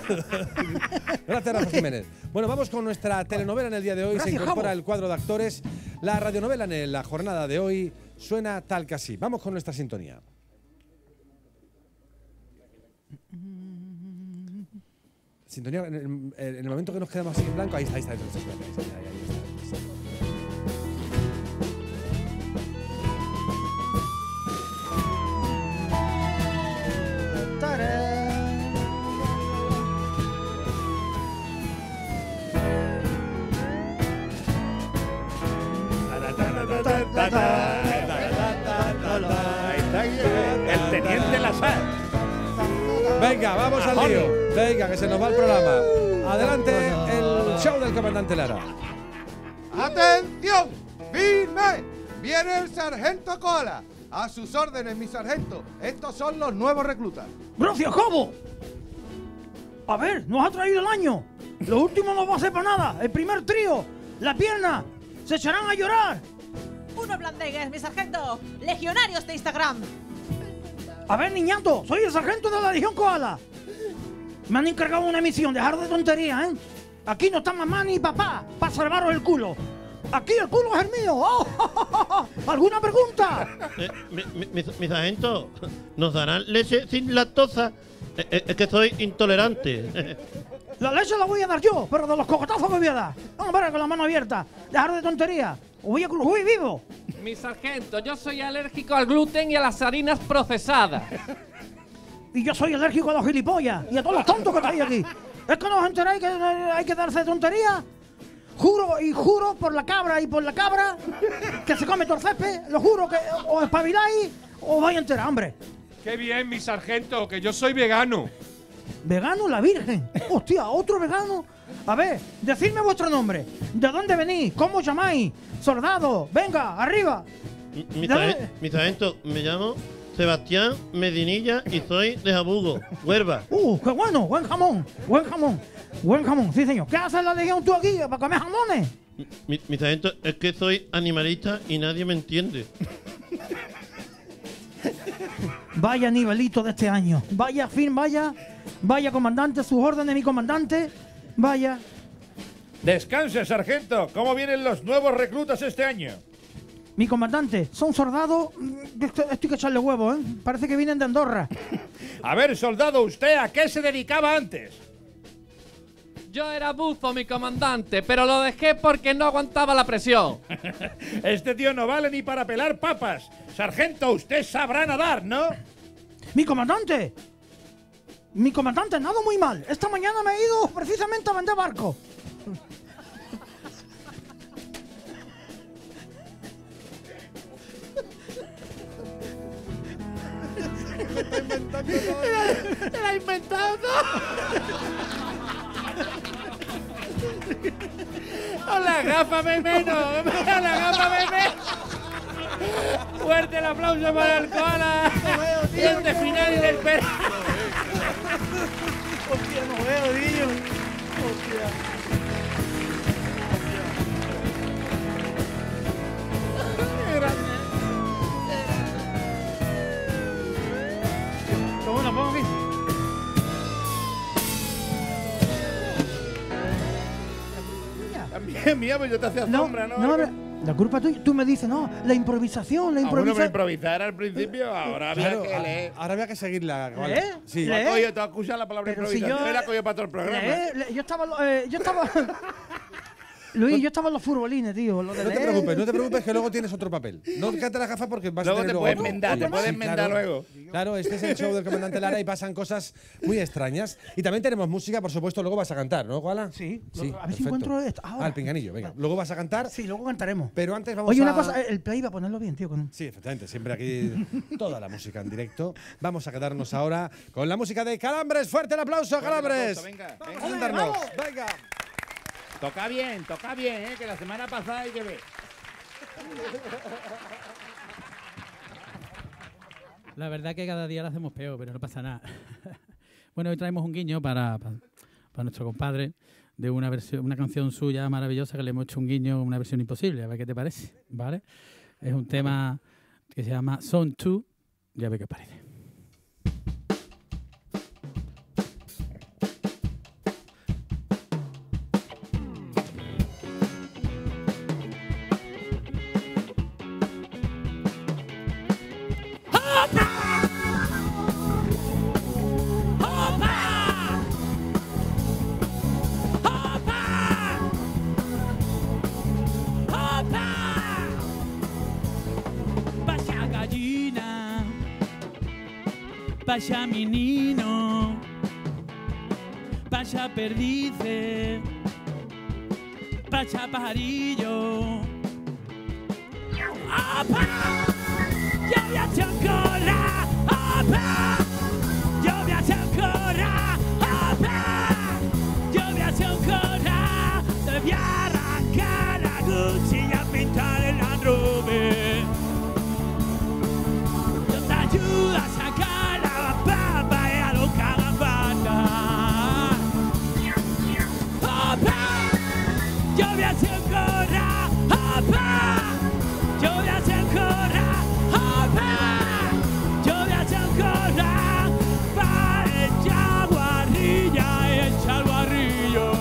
Gracias, Rafa Jiménez. Bueno, vamos con nuestra telenovela en el día de hoy. Gracias, Se incorpora Jabo. el cuadro de actores. La radionovela en la jornada de hoy suena tal que así. Vamos con nuestra sintonía. Sintonía, en el, en el momento que nos quedamos así en blanco, ahí está, ahí está. Ahí está, ahí está, ahí está, ahí está. Ahí está el teniente Lazar. Venga, vamos al lío. Venga, que se nos va el programa. Adelante, el show del comandante Lara. ¡Atención! ¡Firme! ¡Viene el sargento Koala! A sus órdenes, mi sargento. Estos son los nuevos reclutas. ¡Gracias, Cabo! A ver, nos ha traído el año. Lo último no va a ser para nada. El primer trío, la pierna, se echarán a llorar. Unos blandengues, mi sargento. Legionarios de Instagram. A ver, niñato, soy el sargento de la Legión Koala. Me han encargado una misión, dejar de tonterías, ¿eh? Aquí no está mamá ni papá para salvaros el culo. Aquí el culo es el mío. ¡Oh, oh, oh, oh! ¿Alguna pregunta? Eh, mi, mi, mi, mi sargento, ¿nos darán leche sin lactosa? Eh, eh, es que soy intolerante. La leche la voy a dar yo, pero de los cocotazos me voy a dar. Vamos a ver, con la mano abierta. Dejar de tonterías. O voy a crujir vivo. Mi sargento, yo soy alérgico al gluten y a las harinas procesadas. Y yo soy alérgico a los gilipollas y a todos los tontos que estáis aquí. ¿Es que no os enteráis que hay que darse de tonterías? Juro y juro por la cabra y por la cabra que se come torcepe. Lo juro que os espabiláis o os vais a enterar, hombre. Qué bien, mi sargento, que yo soy vegano. ¿Vegano la Virgen? Hostia, ¿otro vegano? A ver, decidme vuestro nombre. ¿De dónde venís? ¿Cómo os llamáis? Soldado, venga, arriba. Mi, mi, sargento, mi sargento, me llamo Sebastián Medinilla y soy de Jabugo, Huelva. ¡Uh, qué bueno! Buen jamón, buen jamón, buen jamón, sí señor. ¿Qué haces la Legión tú aquí para comer jamones? Mi, mi sargento, es que soy animalista y nadie me entiende. Vaya nivelito de este año. Vaya fin, vaya. Vaya comandante, sus órdenes, mi comandante. Vaya. Descanse, sargento. ¿Cómo vienen los nuevos reclutas este año? Mi comandante, son soldados. Esto hay que echarle huevo, ¿eh? Parece que vienen de Andorra. A ver, soldado, ¿usted a qué se dedicaba antes? Yo era buzo, mi comandante, pero lo dejé porque no aguantaba la presión. Este tío no vale ni para pelar papas. Sargento, usted sabrá nadar, ¿no? Mi comandante. Mi comandante, nado muy mal. Esta mañana me he ido precisamente a vender barco. ¡Se la ha inventado! ¡Hola, gafa, memeno! ¡Hola, gafa, memeno! Fuerte el aplauso para el Koala. Diente final inesperado. Hostia, no veo, tío. Hostia. Qué grande. ¿Cómo la pongo aquí? También, mía, pues yo te hacía No, sombra, ¿no? no, la, la culpa es tuya. Tú me dices, no, la improvisación, la Ah, bueno, me improvisación. improvisar al principio, ahora había Claro, que a- leer. ahora había que seguirla. ¿Lee? Sí. Tú has cogido- tú has escuchado la palabra Pero si improvisación yo- y la cogido para todo el programa. Leer, le- yo estaba, eh, yo estaba, Luis, yo estaba en los furbolines, tío. Lo de No te leer. preocupes, no te preocupes que luego tienes otro papel. No quédate las gafas porque vas Luego a tener te luego puedes otro. enmendar, te Otro. puedes Sí, enmendar claro. luego. Claro, este es el show del comandante Lara y pasan cosas muy extrañas. Y también tenemos música, por supuesto, luego vas a cantar, ¿no, Koala? Sí. Sí, A ver si perfecto. encuentro esto. Ahora. Ah, el pinganillo, venga. Luego vas a cantar. Sí, luego cantaremos. Pero antes vamos Oye, a… una cosa, el play va a ponerlo bien, tío. Con... Sí, efectivamente, siempre aquí toda la música en directo. Vamos a quedarnos ahora con la música de Calambres. ¡Fuerte el aplauso, Calambres! Venga, Vamos venga. a sentarnos. vamos. Venga. Toca bien, toca bien, ¿eh? Que la semana pasada hay que ver. La verdad que cada día lo hacemos peor, pero no pasa nada. Bueno, hoy traemos un guiño para, para, para nuestro compadre de una versión, una canción suya maravillosa que le hemos hecho un guiño, una versión imposible. A ver qué te parece, ¿vale? Es un tema que se llama Son dos. Ya ve qué os parece. Vaya gallina, vaya menino, vaya perdices, vaya pajarillo. ¡Opa! Yo voy a chocola, ¡opa! Yo voy a chocola, ¡opa! Yo voy a chocola, te voy a arrancar la gula. ayuda a sacar la papa y a los calabatas. ¡Opa! Yo voy a hacer corra, ¡opa! Yo voy a hacer corra, ¡opa! Yo voy a hacer corra para echar guarrilla y echar guarrillo.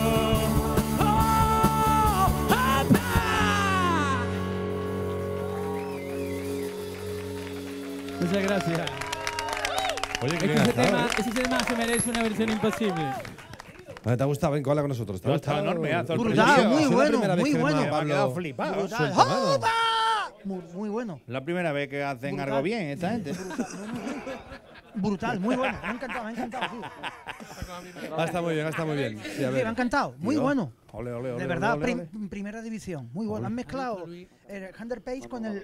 ¡Oh, opa! Muchas gracias. Oye, qué Es que bien ese, has estado, tema, ¿eh? ese tema se merece una versión imposible. Vale, ¿te ha gustado? Ven, cola con nosotros. ¿Te ha No, gustado? estaba enorme, ha sorprendido. Brutal, muy Es la bueno, primera vez muy que vemos a bueno. Me ha quedado Pablo flipado. Brutal. suelta mano. ¡Opa! Muy, muy bueno. La primera vez que hacen Brutal. algo bien esta gente. Brutal, muy bueno. Me ha encantado, me ha encantado. Sí, Ah, está muy bien, está muy bien. Sí, a Sí, me ver. ha encantado. Muy Dios. bueno. Ole, ole, ole, De verdad, ole, prim- ole. primera división. Muy bueno. Han mezclado el Hunter Pace con el.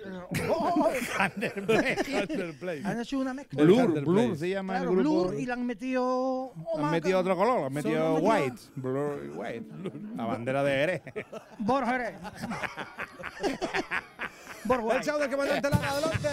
Underplay. Han hecho una mezcla. Blur, Blur se llama Claro, el grupo. Blur y le han metido. oh, Han maca. metido otro color, han metido Solo han metido- white. Blur y white. La bandera de Jerez. Borja Jerez. Borja. El show del comandante Lara, adelante.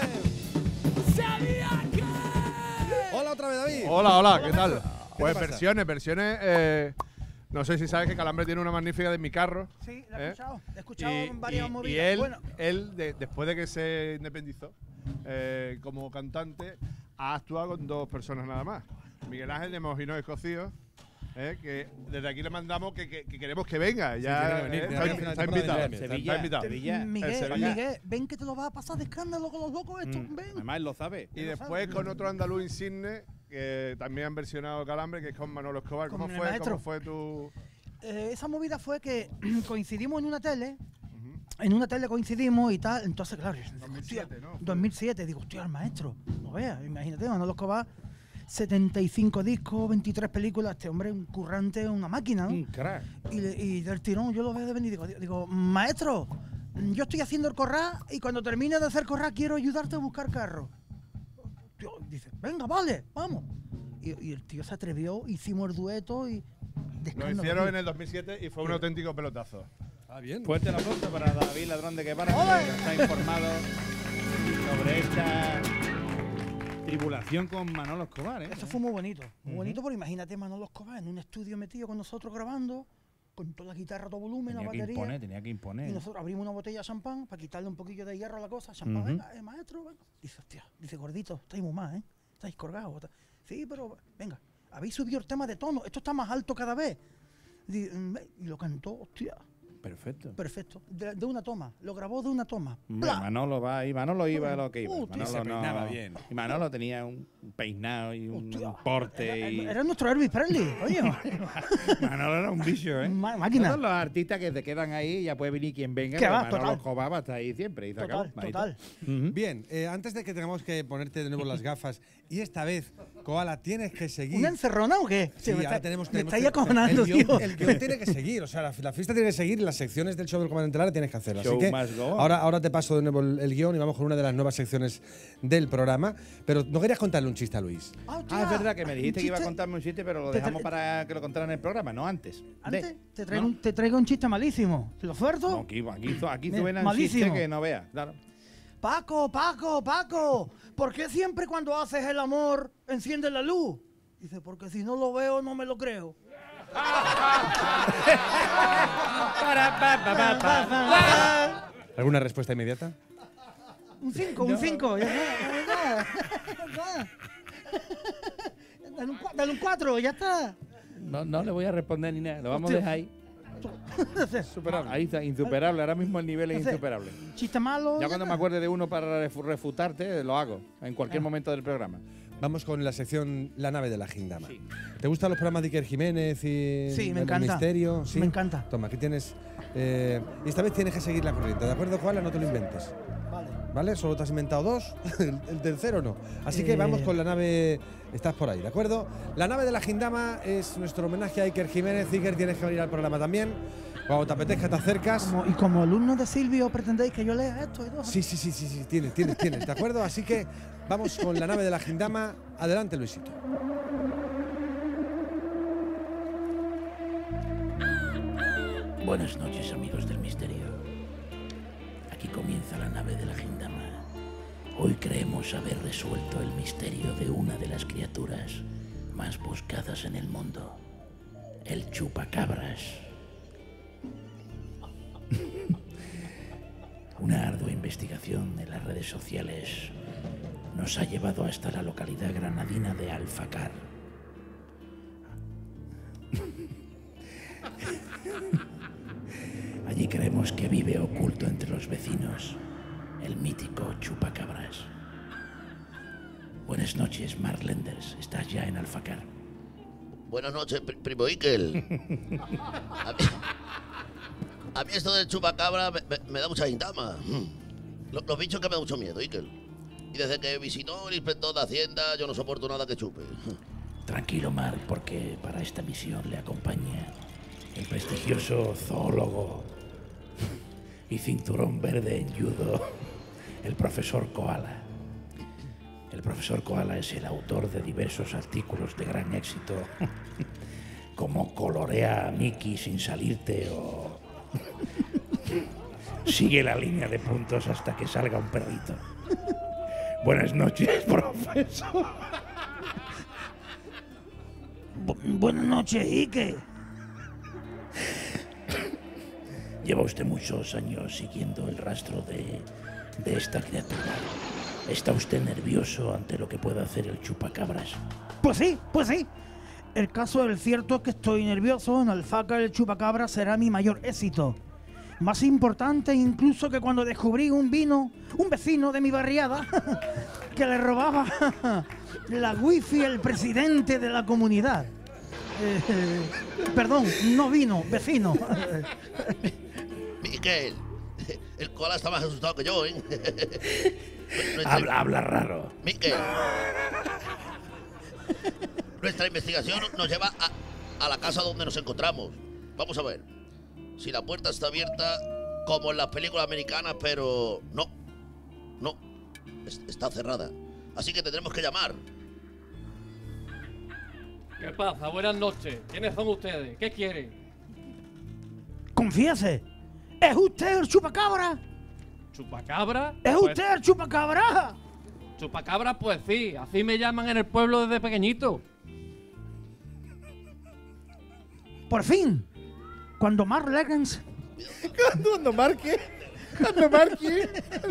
Sabía que. Hola otra vez, David. Hola, hola, ¿qué tal? ¿Qué Pues te pasa? versiones, versiones. eh, no sé si sabes que Calambre tiene una magnífica de mi carro. Sí, la he ¿eh? escuchado. He escuchado Y, en varias y- movidas. y él, Bueno, él de- después de que se independizó eh, como cantante, ha actuado con dos personas nada más. Miguel Ángel de Mojino Escocío, eh, que desde aquí le mandamos que, que- que queremos que venga. Ya tiene que venir, eh, tiene está, que venir. está Temporada de invitado. invierno. Está- Sevilla, está invitado. Sevilla. El Miguel, Sevilla. Miguel, ven que te lo vas a pasar de escándalo con los locos estos. Mm, Ven. Además él lo sabe. Y después con otro andaluz insigne que también han versionado Calambre, que es con Manolo Escobar. Con ¿Cómo el fue, maestro. ¿Cómo fue tu...? Eh, esa movida fue que coincidimos en una tele. En una tele coincidimos y tal. Entonces, claro, yo digo, dos mil siete, hostia, ¿no? dos mil siete, digo, hostia, el maestro. No veas, imagínate, Manolo Escobar, setenta y cinco discos, veintitrés películas. Este hombre es un currante, una máquina, ¿no? Un crack. Y, le- y del tirón yo lo veo de venir y digo, digo, maestro, yo estoy haciendo el corral y cuando termine de hacer corral quiero ayudarte a buscar carro. Tío, dice, venga, vale, vamos. Y, y el tío se atrevió, hicimos el dueto y... de Lo escándalo, hicieron tío. en el dos mil siete y fue un auténtico pelotazo. Ah, bien. Fuerte el aplauso para David Ladrón de Guevara, ¡Ole! que está informado sobre esta tribulación con Manolo Escobar. ¿eh? Eso fue muy bonito, muy Ujú. bonito porque imagínate Manolo Escobar en un estudio metido con nosotros grabando, con toda la guitarra a todo volumen, Tenía la que batería. imponer, tenía que imponer. Y nosotros abrimos una botella de champán para quitarle un poquillo de hierro a la cosa. Champán, Ujú. venga, eh, maestro, venga. Dice, hostia, dice, gordito, estáis muy más, ¿eh? Estáis colgados. ta- Sí, pero venga, habéis subido el tema de tono, esto está más alto cada vez. Di- mm, Y lo cantó, hostia, Perfecto. perfecto, de, de una toma, lo grabó de una toma. Hombre, ¡Pla! Manolo va ahí, Manolo iba a lo que iba. Uh, tío. Manolo Se no- peinaba bien. Y Manolo tenía un peinado y un, Hostia. un porte. Era, y... era nuestro Elvis Presley, oye. Manolo era un bicho, ¿eh? Ma- máquina. Todos los artistas que se quedan ahí, ya puede venir quien venga, Que pero va, Manolo total. Escobar va a estar ahí siempre. Y se acabó. Total, Ahí total. está. Ujú. Bien, eh, antes de que tengamos que ponerte de nuevo las gafas, y esta vez, Koala, tienes que seguir. ¿Una encerrona o qué? Sí, me ahora está, tenemos, me tenemos estáis que- acojonando, el guión, tío. el guión tiene que seguir, o sea, la, la fiesta tiene que seguir y las secciones del show del comandante Lara tienes que hacerlo. Así Show que must go on. ahora, ahora te paso de nuevo el, el guión y vamos con una de las nuevas secciones del programa. Pero no querías contarle un chiste a Luis. Ah, Ah, es verdad que me dijiste que iba a chiste? contarme un chiste, pero lo Te dejamos tra- para que lo contara en el programa, no antes. Antes De. te traigo, ¿No? un, te traigo un chiste malísimo. ¿Lo suelto? No, aquí, aquí, aquí Mira, suenan malísimo. chistes que no veas. Claro. Paco, Paco, Paco, ¿por qué siempre cuando haces el amor enciendes la luz? Dice, porque si no lo veo, no me lo creo. ¿Alguna respuesta inmediata? Un cinco, un cinco. Dale un cua- dale un cuatro, ya está. No, no le voy a responder ni nada, lo vamos a Hostia. dejar ahí. Superable. Ahí está, insuperable. Ahora mismo el nivel es Entonces, insuperable. Chiste malo. Ya cuando me acuerde de uno para refu- refutarte, lo hago en cualquier Ah. momento del programa. Vamos con la sección La nave de la Gindama. ¿Te gustan los programas de Iker Jiménez y Sí, me el encanta. misterio? Sí, Me encanta. Toma, aquí tienes. eh, y esta vez tienes que seguir la corriente, ¿de acuerdo, Koala? No te lo inventes. Vale. ¿Vale? Solo te has inventado dos, el, el tercero no. Así que Eh. vamos con la nave. Estás por ahí, ¿de acuerdo? La nave de la Gindama es nuestro homenaje a Iker Jiménez. Iker, tienes que venir al programa también. Cuando te apetezca, te acercas. Como- y como alumno de Silvio, ¿pretendéis que yo lea esto y todo? Sí, sí, sí, sí, sí, tienes, tienes, tienes, ¿de acuerdo? Así que vamos con la nave de la Gindama. Adelante, Luisito. Buenas noches, amigos del misterio. Aquí comienza la nave de la Gindama. Hoy creemos haber resuelto el misterio de una de las criaturas más buscadas en el mundo, el chupacabras. Una ardua investigación en las redes sociales nos ha llevado hasta la localidad granadina de Alfacar. Allí creemos que vive oculto entre los vecinos el mítico chupacabras. Buenas noches, Mark Lenders. ¿Estás ya en Alfacar? Buenas noches, pri- primo Ikel. A mí, a mí esto del chupacabra me, me- me da mucha intama. Los, los bichos que me da mucho miedo, Ikel. Y desde que visitó el inspector de Hacienda, yo no soporto nada que chupe. Tranquilo, Mark, porque para esta misión le acompaña el prestigioso zoólogo y cinturón verde en judo, el profesor Koala. El profesor Koala es el autor de diversos artículos de gran éxito, como Colorea a Mickey sin salirte o Sigue la línea de puntos hasta que salga un perrito. Buenas noches, profesor. Bu- buenas noches, Ike. Lleva usted muchos años siguiendo el rastro de, de esta criatura. ¿Está usted nervioso ante lo que pueda hacer el chupacabras? Pues sí, pues sí. El caso del cierto es que estoy nervioso. En Alfacar el chupacabra será mi mayor éxito. Más importante incluso que cuando descubrí un vino, un vecino de mi barriada, que le robaba la wifi al presidente de la comunidad. Eh, perdón, no vino, vecino. Miquel, el koala está más asustado que yo, ¿eh? Nuestra- Habla, habla raro. Miquel. Nuestra investigación nos lleva a, a la casa donde nos encontramos. Vamos a ver. Si la puerta está abierta, como en las películas americanas, pero no. No. Es- está cerrada. Así que tendremos que llamar. ¿Qué pasa? Buenas noches. ¿Quiénes son ustedes? ¿Qué quieren? Confiese, ¿es usted el chupacabra? ¿Chupacabra? ¿Es Pues- usted el chupacabra? Chupacabra, pues sí. Así me llaman en el pueblo desde pequeñito. Por fin, cuando Mark Legends... ¿Cuándo marque? ¿Cuándo marque?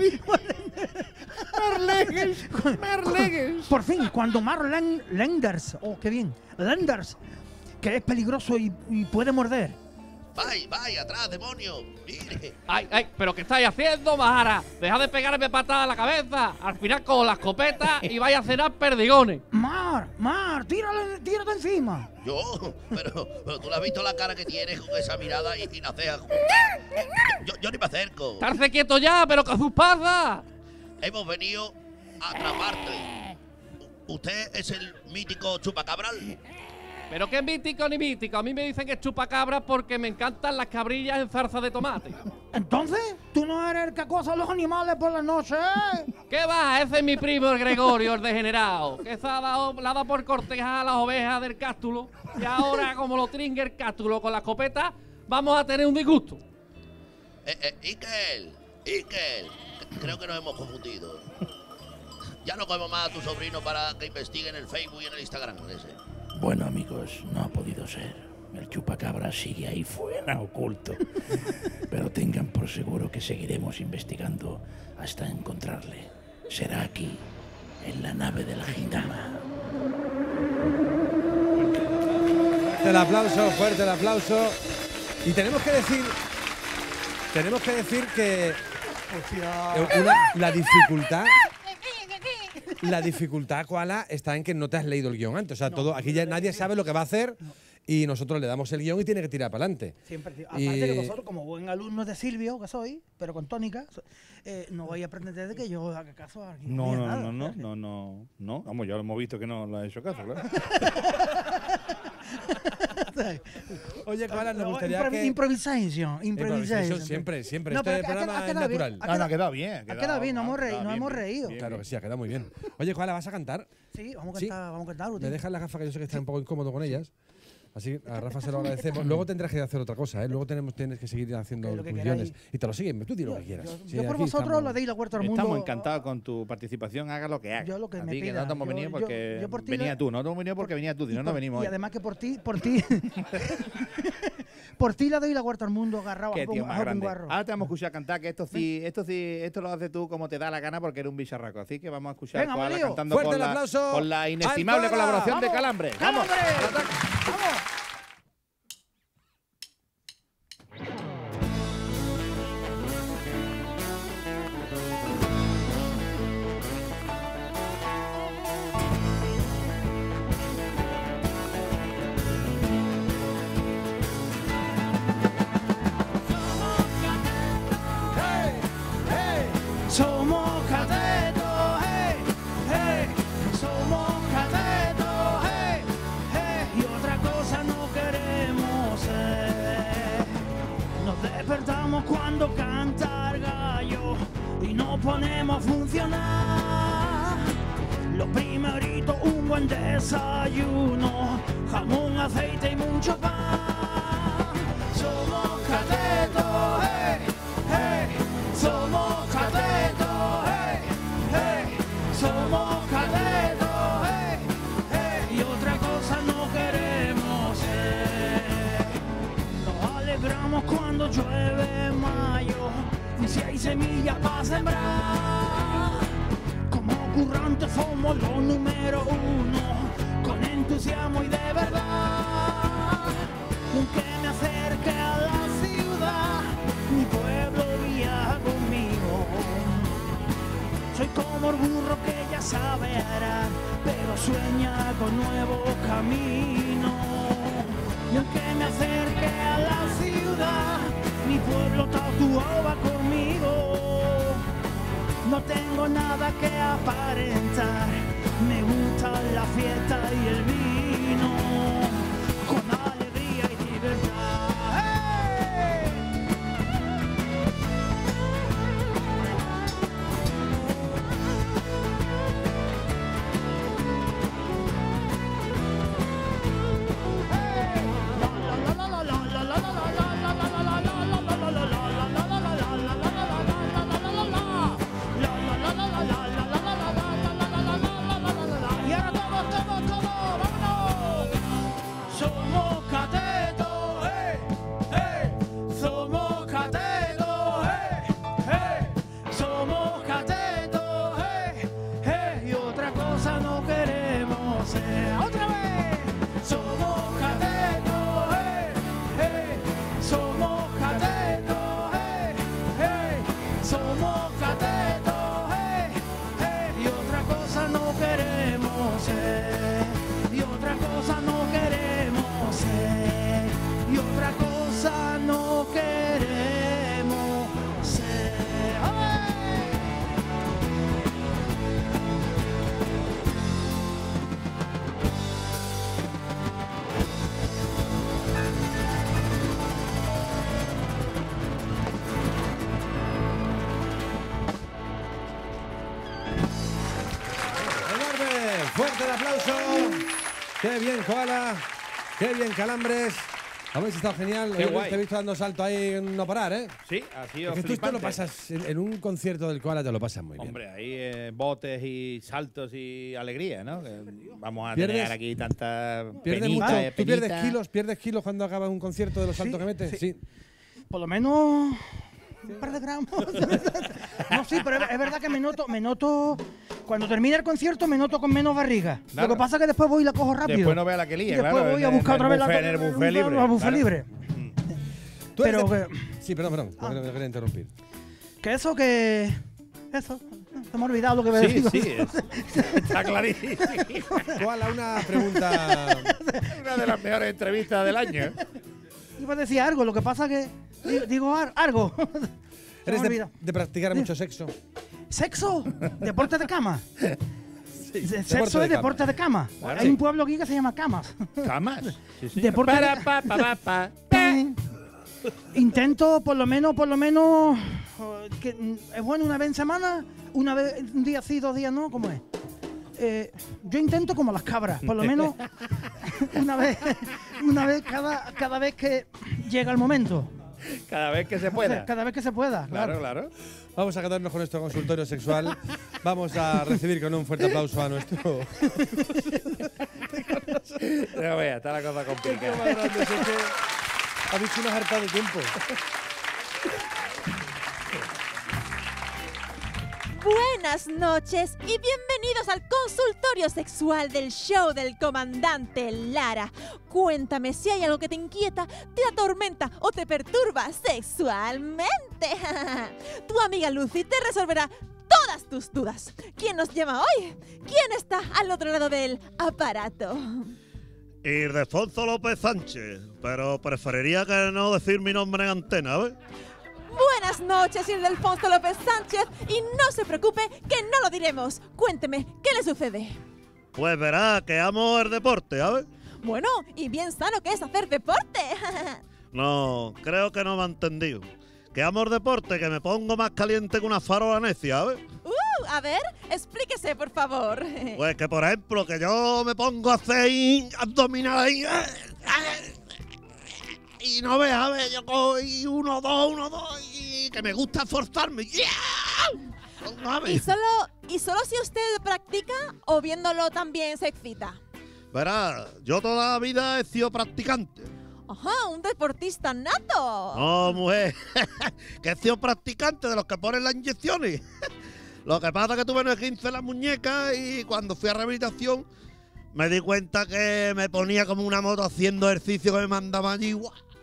Mark Legends, Mark Legends. Por fin, cuando Mark Len- Lenders, oh, qué bien, Lenders, que es peligroso y, y puede morder. ¡Vaya, vaya, atrás, demonio! Mire. ¡Ay, ay! ¿Pero qué estáis haciendo, Mahara? Deja de pegarme patada a la cabeza. Al final con la escopeta y vaya a cenar perdigones. Mar, Mar, tírale, tírate encima. Yo, pero, pero tú le has visto la cara que tienes con esa mirada y, y la ceja. Yo, yo ni me acerco. ¡Estarse quieto ya! ¿Pero qué os pasa? Hemos venido a atraparte. ¿Usted es el mítico chupacabral? ¿Pero qué mítico ni mítico? A mí me dicen que es chupacabra porque me encantan las cabrillas en zarza de tomate. Entonces, ¿tú no eres el que acosa a los animales por la noche? ¿Qué va? Ese es mi primo, el Gregorio, el degenerado, que se ha dado, le ha dado por cortejar a las ovejas del cástulo y ahora, como lo tringue el cástulo con la escopeta, vamos a tener un disgusto. Eh, eh, Ikel, Ikel, creo que nos hemos confundido. Ya no cogemos más a tu sobrino para que investigue en el Facebook y en el Instagram con ese. Bueno, amigos, no ha podido ser. El chupacabra sigue ahí fuera, oculto. Pero tengan por seguro que seguiremos investigando hasta encontrarle. Será aquí, en la nave de la Gindama. Fuerte el aplauso, fuerte el aplauso. Y tenemos que decir, tenemos que decir que eh, una- la dificultad, la dificultad, Koala, está en que no te has leído el guión antes. O sea, todo, aquí ya nadie sabe lo que va a hacer y nosotros le damos el guión y tiene que tirar para adelante. Siempre, tío. Y- Aparte que vosotros, como buen alumno de Silvio, que soy, pero con tónica, eh, no vais a pretender de que yo haga caso a alguien. No, Ni a no, nada. no, no, no, no, no. Vamos, ya lo hemos visto que no le ha hecho caso, claro. Oye, Koala, nos No, gustaría improvi- que... Improvisation, improvisation. siempre, siempre. No, Esto pero del ha quedado- programa ha es quedado bien, natural. ha quedado- ha quedado bien. Ha quedado bien, nos hemos reído, nos hemos reído. Claro que sí, ha quedado muy bien. Oye, Koala, ¿vas a cantar? Sí, vamos a cantar, vamos a cantar. ¿Me dejas las gafas que yo sé que estás un poco incómodo con ellas? Así que a Rafa se lo agradecemos. Luego tendrás que hacer otra cosa, ¿eh? Luego tenemos, tienes que seguir haciendo lo que tus queráis. guiones. Y te lo siguen, tú di lo que quieras. Yo, Sí, yo por aquí vosotros estamos. le deis la vuelta al mundo. Estamos encantados con tu participación, haga lo que haga. Yo lo que a me ti, que pida. no te hemos Yo- venido yo- porque yo por ti venía le- tú, no te hemos venido porque venía tú, si Y no, no por- venimos Y hoy. además que por ti, por ti, por ti le doy la vuelta al mundo agarrado Qué a tío un, más a un grande. guarro. Ahora te vamos a escuchar cantar, que esto sí, esto sí, esto lo haces tú como te da la gana porque eres un bicharraco. Así que vamos a escuchar Venga, a Koala Mario. cantando Fuerte con el la, aplauso con la inestimable al Koala. colaboración de ¡Vamos! Calambre. ¡Vamos! ¡Calambre! ¡Vamos! Somos catetos, hey, hey, somos catetos, hey, hey, y otra cosa no queremos ser. Nos despertamos cuando canta el gallo y nos ponemos a funcionar. Lo primerito, un buen desayuno, jamón, aceite y mucho pan. Somos catetos, hey, hey, somos catetos, hey, hey, somos catetos, hey, hey, y otra cosa no queremos ser. Nos alegramos cuando llueve en mayo, y si hay semillas para sembrar. Como currantes somos los número uno, con entusiasmo y de verdad. Aunque me acerque a la ciudad, mi pueblo viaja conmigo. Soy como el burro que ya sabe arar, pero sueña con nuevos caminos. Y aunque me acerque a la ciudad, mi pueblo tatuado va conmigo. No tengo nada que aparentar, me gusta la fiesta y el vino, con alegría y libertad. ¡Hey! Y ahora todos, todos, todos, vámonos. Somos catetos, hey, hey, somos catetos, hey, hey, somos catetos, hey, hey, y otra cosa no queremos ser. Otra vez. Somos catetos, hey, hey, somos catetos, hey, hey, somos catetos, hey, hey, y otra cosa no queremos ser. Y otra cosa no queremos ser. Y otra cosa no queremos ser. ¡Ay! Enorme, fuerte el aplauso. Qué bien, Koala. Qué bien, Calambres. Habéis estado genial. Qué Hoy guay. te he visto dando salto ahí en no parar, ¿eh? Sí, ha sido Es que tú esto lo flipante. pasas en, en un concierto del Koala, te lo pasas muy bien. Hombre, ahí eh, botes y saltos y alegría, ¿no? Que vamos a ¿Pierdes- tener aquí tanta ¿Pierdes penita, mucho? eh, ¿Tú pierdes penita. kilos, pierdes kilos cuando acabas un concierto de los saltos que metes? Sí. Por lo menos un par de gramos. No, sí, pero es, es verdad que me noto, me noto, cuando termina el concierto me noto con menos barriga. Claro. Lo que pasa es que después voy y la cojo rápido. Después no vea la que lía, Y después claro, voy en a el- buscar en otra el vez buffet- en el buffet libre, la buffet claro. libre. Tú eres Pero de- que, Sí, perdón, perdón. no quería- no quería interrumpir. que eso que... Eso, se me ha olvidado lo que me Sí, digo. sí, es- está clarísimo. Koala, una pregunta. Una de las mejores entrevistas del año. ¿eh? Iba a decir algo, lo que pasa que... di- Digo ar- algo. Se me ¿Eres ha de, olvidado. de practicar mucho sexo? ¿Sexo? ¿Deporte de cama? Sí, Sexo deporte de es cama. deporte de cama. Claro. Hay un pueblo aquí que se llama Camas. ¿Camas? Sí, sí. Deporte Para, de- pa, pa, pa, pa. Intento por lo menos, por lo menos, eh, que mm, es bueno una vez en semana, una vez, un día sí, dos días no, ¿cómo es? eh, yo intento como las cabras, por lo menos una vez, una vez cada, cada vez que llega el momento. Cada vez que se pueda. Cada vez que se pueda, Claro, claro. claro. Vamos a quedarnos con nuestro consultorio sexual. Vamos a recibir con un fuerte aplauso a nuestro. No vea, está la cosa complicada. Más grande, es que ha dicho una harta de tiempo. Buenas noches y bienvenidos al consultorio sexual del show del comandante Lara. Cuéntame si hay algo que te inquieta, te atormenta o te perturba sexualmente. Tu amiga Lucy te resolverá todas tus dudas. ¿Quién nos llama hoy? ¿Quién está al otro lado del aparato? Ildefonso López Sánchez, pero preferiría que no decir mi nombre en antena, ¿ves? Buenas noches, Ildefonso López Sánchez, y no se preocupe que no lo diremos. Cuénteme, ¿qué le sucede? Pues verá que amo el deporte, ¿sabes? Bueno, y bien sano que es hacer deporte. No, creo que no me ha entendido. Que amo el deporte, que me pongo más caliente que una farola necia, ¿sabes? Uh, a ver, explíquese, por favor. Pues que, por ejemplo, que yo me pongo a hacer abdominales y no veas, a ver, yo cojo y uno, dos, uno, dos, y que me gusta forzarme. ¡Yeah! ¿Y solo, ¿Y solo si usted practica o viéndolo también se excita? Verá, yo toda la vida he sido practicante. Ajá, un deportista nato. No, mujer, que he sido practicante de los que ponen las inyecciones. Lo que pasa es que tuve un esguince en la muñeca y cuando fui a rehabilitación me di cuenta que me ponía como una moto haciendo ejercicio que me mandaba allí.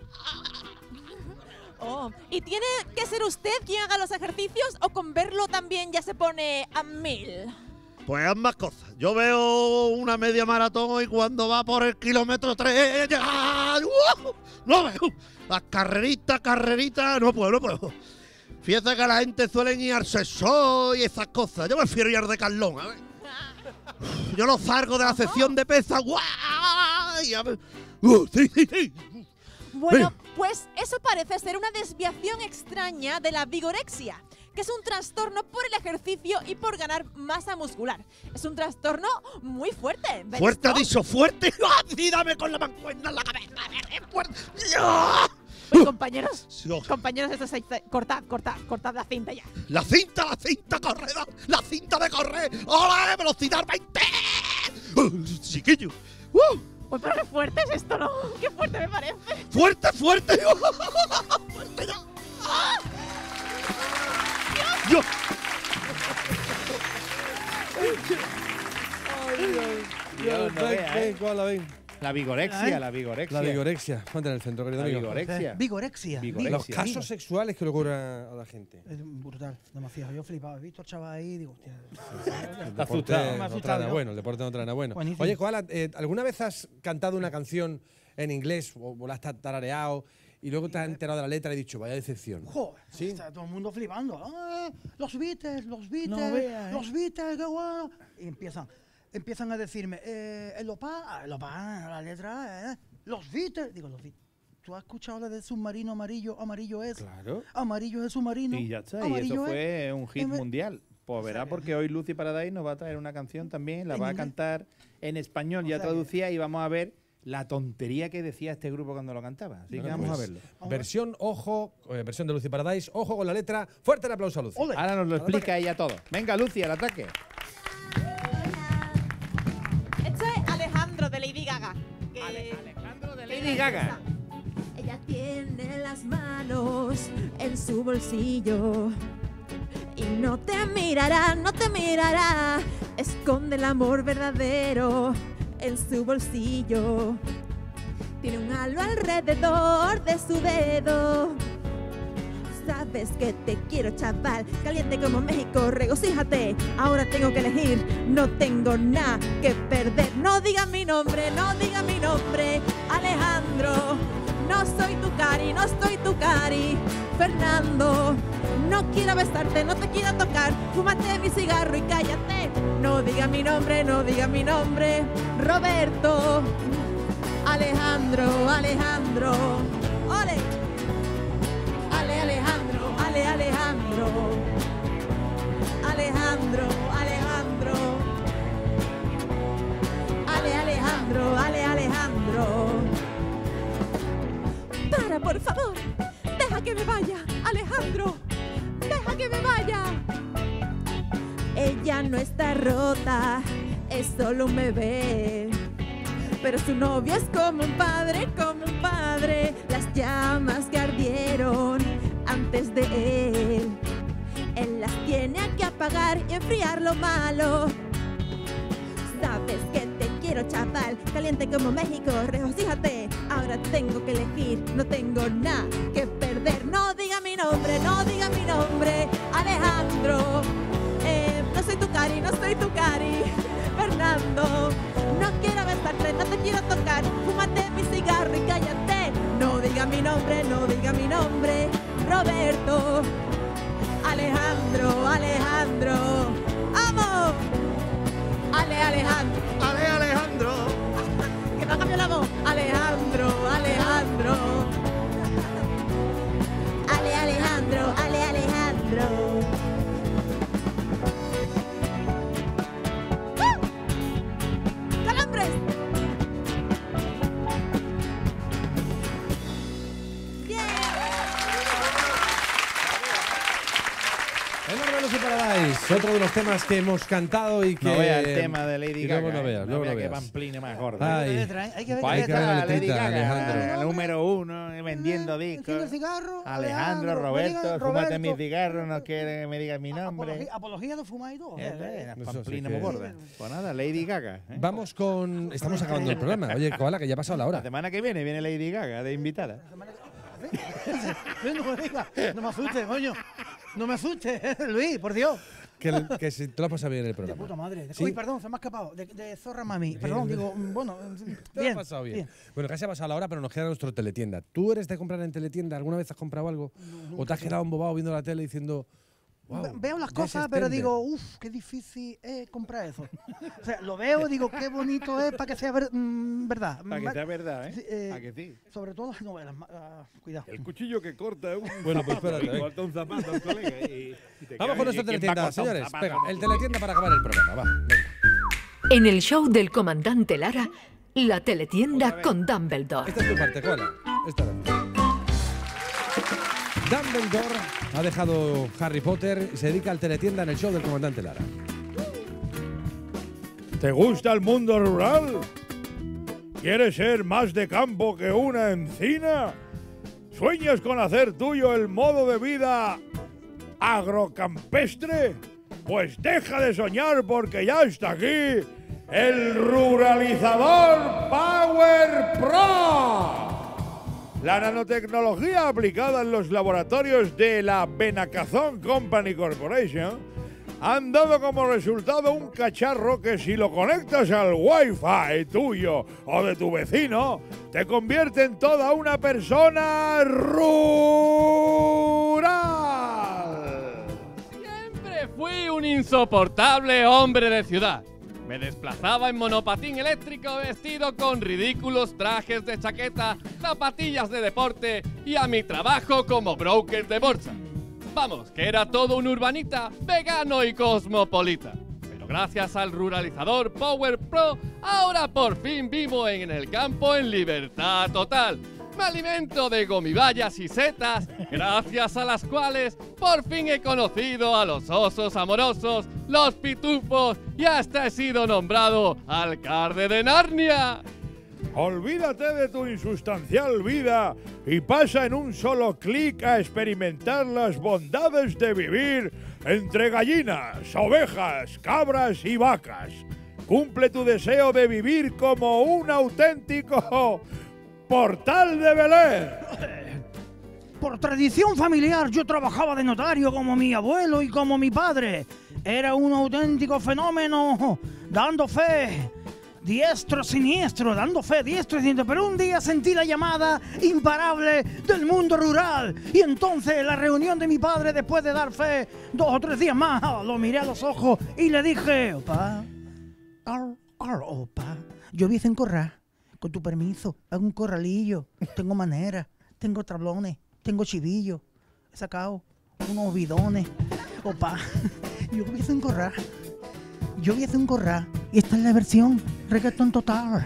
Oh, ¿y tiene que ser usted quien haga los ejercicios o con verlo también ya se pone a mil? Pues ambas cosas. Yo veo una media maratón y cuando va por el kilómetro tres, ya, ¡uh! No veo. Las carreritas, carreritas, no puedo, no puedo. Fíjate que la gente suele ir al sexo y esas cosas. Yo prefiero ir al de Carlón, a ver. Yo lo salgo de la sección de pesas. ¡Guau! Y a ver. ¡Uh, sí, sí, sí! Bueno, pues eso parece ser una desviación extraña de la vigorexia, que es un trastorno por el ejercicio y por ganar masa muscular. Es un trastorno muy fuerte. ¿ves ¡Fuerte, ha esto? dicho fuerte! ¡Ah, sí, dame con la mancuerna en la cabeza! ¡Es fuerte! ¡Ah! Oye, compañeros, compañeros, esto es, cortad, cortad, cortad la cinta ya. ¡La cinta, la cinta, corredor! ¡La cinta de correr! ¡Hola, velocidad veinte! ¡Uh, chiquillo! ¡Uh! Pues pero qué fuerte es esto, ¿no? ¡Qué fuerte me parece! ¡Fuerte, fuerte! ¡Fuerte ya! ¡Ah! ¡Dios! Dios, no vea, ven, ¿eh? ¿cuál la ven? La vigorexia, ¿Eh? la vigorexia. La vigorexia. Ponte en el centro, querido La amigo. vigorexia. Vigorexia. Vigorexia. Los casos sexuales que le ocurren a la gente. Es brutal, demasiado. Yo flipaba, he visto al chaval ahí y digo, hostia. El Está deporte asustado. Me ha no asustado trae nada yo. bueno, el deporte no trae nada bueno. Buenísimo. Oye, Koala, eh, ¿alguna vez has cantado una canción en inglés o, o la has tarareado y luego te has enterado de la letra y has dicho, vaya decepción? Joder, ¿Sí? está todo el mundo flipando. Ah, los Beatles, los Beatles, No vea, ¿eh? los Beatles, qué guay. Y empiezan, empiezan a decirme, eh, el Opa, el Opa, la letra, eh, los Beatles. Digo, los Beatles. ¿Tú has escuchado la del submarino amarillo? Amarillo es. Claro. Amarillo es el submarino. Y ya está, y amarillo eso es. fue un hit M- mundial. Pues verá, porque hoy Lucy Paradise nos va a traer una canción también, la ¿En va a inglés? cantar en español, O ya sea que- traducía, y vamos a ver la tontería que decía este grupo cuando lo cantaba. Así que Bueno, vamos pues, a verlo. Versión, ojo, eh, versión de Lucy Paradise, ojo con la letra. Fuerte el aplauso a Lucy. Ole. Ahora nos lo Al explica ella todo. Venga, Lucy, al ataque. Este es Alejandro de Lady Gaga. que- Alejandro de que Lady Gaga. Ella tiene las manos en su bolsillo y no te mirará, no te mirará. Esconde el amor verdadero en su bolsillo. Tiene un halo alrededor de su dedo. Sabes que te quiero, chaval, caliente como México, regocíjate. Ahora tengo que elegir, no tengo nada que perder. No digas mi nombre, no digas mi nombre, Alejandro. No soy tu cari, no soy tu cari, Fernando. No quiero besarte, no te quiero tocar. Fúmate mi cigarro y cállate. No diga mi nombre, no diga mi nombre, Roberto. Alejandro, Alejandro. ¡Ole! Ale, Alejandro, Ale, Alejandro. Alejandro, Alejandro. rota, es solo un bebé. Pero su novio es como un padre, como un padre. Las llamas que ardieron antes de él, él las tiene que apagar y enfriar lo malo. Sabes que te quiero, chaval, caliente como México, regocíjate. Ahora tengo que elegir, no tengo nada que perder. No diga mi nombre, no diga mi nombre, Alejandro. Eh, no soy tu cari, no soy tu cari, Fernando. No quiero besarte, no te quiero tocar. Fúmate mi cigarro y cállate. No diga mi nombre, no diga mi nombre, Roberto. Alejandro, Alejandro. ¡Amo! Ale, Alejandro. Ale, Alejandro. Que no cambie la voz. Alejandro, Alejandro. Ale, Alejandro, Ale, Alejandro. ¡Calambres! Paradise, otro de los temas que hemos cantado y que... No veas el tema de Lady y Gaga. luego no veas, no luego veas no qué veas. pamplina más gorda. Ay. Hay que ver Ahí qué está está la Lady letrita, Gaga, Alejandro. el número uno, eh, vendiendo discos. Enciende el cigarro, Alejandro, Alejandro, Roberto, Roberto. fúmate mi cigarro, no quiere que me digas mi nombre. Apología, apología de fumar y todo. Eh, eh, Eso Las sí pamplinas que- muy gordas. Pues nada, Lady Gaga. ¿eh? Vamos con... Estamos acabando el programa. Oye, Koala, que ya ha pasado la La hora. semana que viene viene Lady Gaga de invitada. No me digas, no me asustes, coño. No me asustes, Luis, por Dios. Que, el- que si te lo has pasado bien en el De programa. puta madre. ¿Sí? Uy, perdón, se me ha escapado. De, de Zorra Mami. Perdón, digo, mm, bueno, mm, Te lo bien. has pasado bien. Bueno, casi ha pasado la hora, pero nos queda nuestro teletienda. ¿Tú eres de comprar en teletienda? ¿Alguna vez has comprado algo? ¿O te has quedado embobado viendo la tele diciendo... Wow, Ve- veo las ya cosas, se pero extiende"? digo, uff, qué difícil es comprar eso. O sea, lo veo, digo, qué bonito es para que sea ver- mm, verdad. Para que Ma- sea verdad, ¿eh? Sí, eh, ¿A que sí? Sobre todo las novelas. ma- ah, cuidado. El cuchillo que corta un Bueno, pues zapato, espérate, y venga. corta un zapato al colega y, y te Vamos cae. con nuestro ¿Y quién va a teletienda, cortar un señores. zapato Venga, como el tú? teletienda para acabar el programa. Va, venga. En el show del comandante Lara, la teletienda con Dumbledore. Esta es tu parte, Koala. Esta es. Dumbledore ha dejado Harry Potter y se dedica al teletienda en el show del comandante Lara. ¿Te gusta el mundo rural? ¿Quieres ser más de campo que una encina? ¿Sueñas con hacer tuyo el modo de vida agrocampestre? Pues deja de soñar porque ya está aquí el Ruralizador Power Pro. La nanotecnología aplicada en los laboratorios de la Benacazón Company Corporation han dado como resultado un cacharro que si lo conectas al Wi-Fi tuyo o de tu vecino, te convierte en toda una persona rural. Siempre fui un insoportable hombre de ciudad. Me desplazaba en monopatín eléctrico vestido con ridículos trajes de chaqueta, zapatillas de deporte y a mi trabajo como broker de bolsa. Vamos, que era todo un urbanita, vegano y cosmopolita. Pero gracias al ruralizador Power Pro, ahora por fin vivo en el campo en libertad total. Me alimento de gomibayas y setas, gracias a las cuales por fin he conocido a los osos amorosos, los pitufos y hasta he sido nombrado alcalde de Narnia. Olvídate de tu insustancial vida y pasa en un solo clic a experimentar las bondades de vivir entre gallinas, ovejas, cabras y vacas. Cumple tu deseo de vivir como un auténtico portal de Belén. Por tradición familiar, yo trabajaba de notario como mi abuelo y como mi padre. Era un auténtico fenómeno, dando fe, diestro, siniestro, dando fe, diestro y siniestro. Pero un día sentí la llamada imparable del mundo rural. Y entonces la reunión de mi padre, después de dar fe dos o tres días más, lo miré a los ojos y le dije, opa, ar, ar, opa, yo vi en corral. Con tu permiso, hago un corralillo, tengo manera, tengo tablones, tengo chivillos, he sacado unos bidones. Opa, yo voy a hacer un corral, yo voy a hacer un corral, y esta es la versión reggaeton total.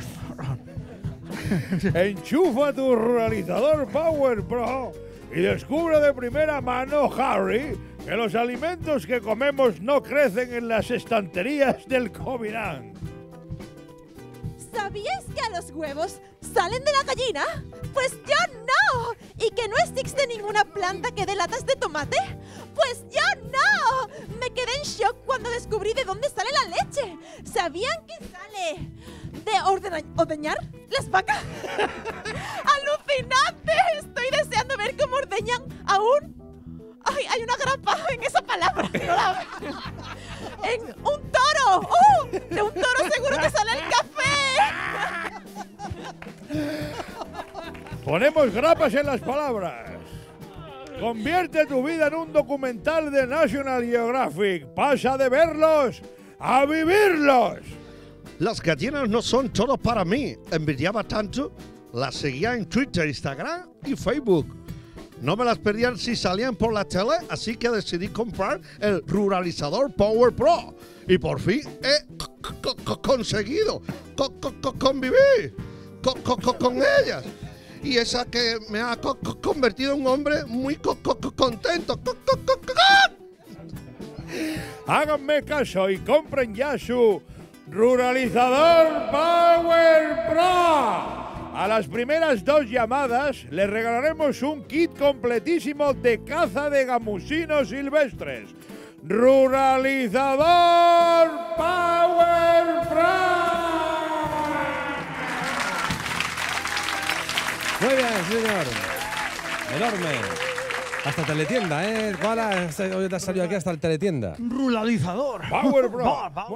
Enchufa tu ruralizador Power Pro y descubre de primera mano, Harry, que los alimentos que comemos no crecen en las estanterías del Covirán. ¿Sabías que a los huevos salen de la gallina? Pues yo no. ¿Y que no existe ninguna planta que dé latas de tomate? Pues yo no. Me quedé en shock cuando descubrí de dónde sale la leche. ¿Sabían que sale de ordena- ordeñar las vacas? ¡Alucinante! Estoy deseando ver cómo ordeñan a un... ¡Ay, hay una grapa en esa palabra! No la... ¡En un toro! ¡Uh! De un toro seguro que sale el café. Ponemos grapas en las palabras. Convierte tu vida en un documental de National Geographic. Pasa de verlos a vivirlos. Las gallinas no son todo para mí. Envidiaba tanto, las seguía en Twitter, Instagram y Facebook. No me las perdían si salían por la tele, así que decidí comprar el Ruralizador Power Pro. Y por fin he co- co- conseguido co- co- co- convivir co- co- co- con ellas. Y esa que me ha co- co- convertido en un hombre muy co- co- co- contento. Co- co- co- co- Háganme caso y compren ya su Ruralizador Power Pro. A las primeras dos llamadas les regalaremos un kit completísimo de caza de gamusinos silvestres. Ruralizador Power Pro. Muy bien, señor. Enorme. Hasta teletienda, ¿eh? Koala, hoy te has salido aquí hasta el teletienda. Ruralizador. Power Pro.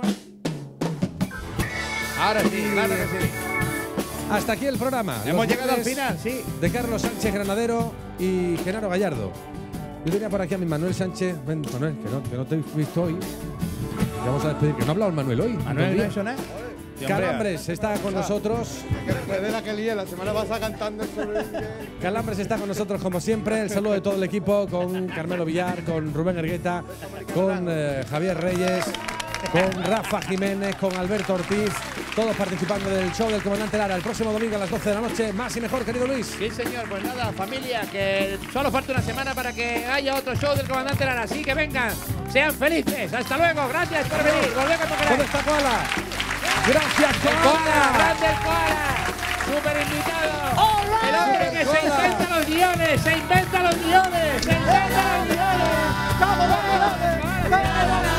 Ahora sí, claro que sí. Hasta aquí el programa. Hemos Los llegado al lunes final, sí. De Carlos Sánchez Granadero y Genaro Gallardo. Yo tenía por aquí a mi Manuel Sánchez. Ven, Manuel, que no, que no te he visto hoy. Te vamos a despedir. Que no ha hablado el Manuel hoy. Manuel, Buen ¿no día. es nada? Calambres está con nosotros. Después de la que lié, la semana pasada cantando sobre... Calambres está con nosotros como siempre. El saludo de todo el equipo, con Carmelo Villar, con Rubén Ergueta, con eh, Javier Reyes, con Rafa Jiménez, con Alberto Ortiz, todos participando del show del Comandante Lara. El próximo domingo a las doce de la noche, más y mejor, querido Luis. Sí, señor, pues nada, familia, que solo falta una semana para que haya otro show del Comandante Lara. Así que vengan, sean felices. Hasta luego, gracias por venir. Volvemos cuando queráis. ¿Dónde está Koala? Gracias, El Koala. Koala, grande el Koala. Súper invitado. El hombre que se inventa los guiones, se inventa los guiones, se inventa los guiones. ¡Vamos, vamos, vamos!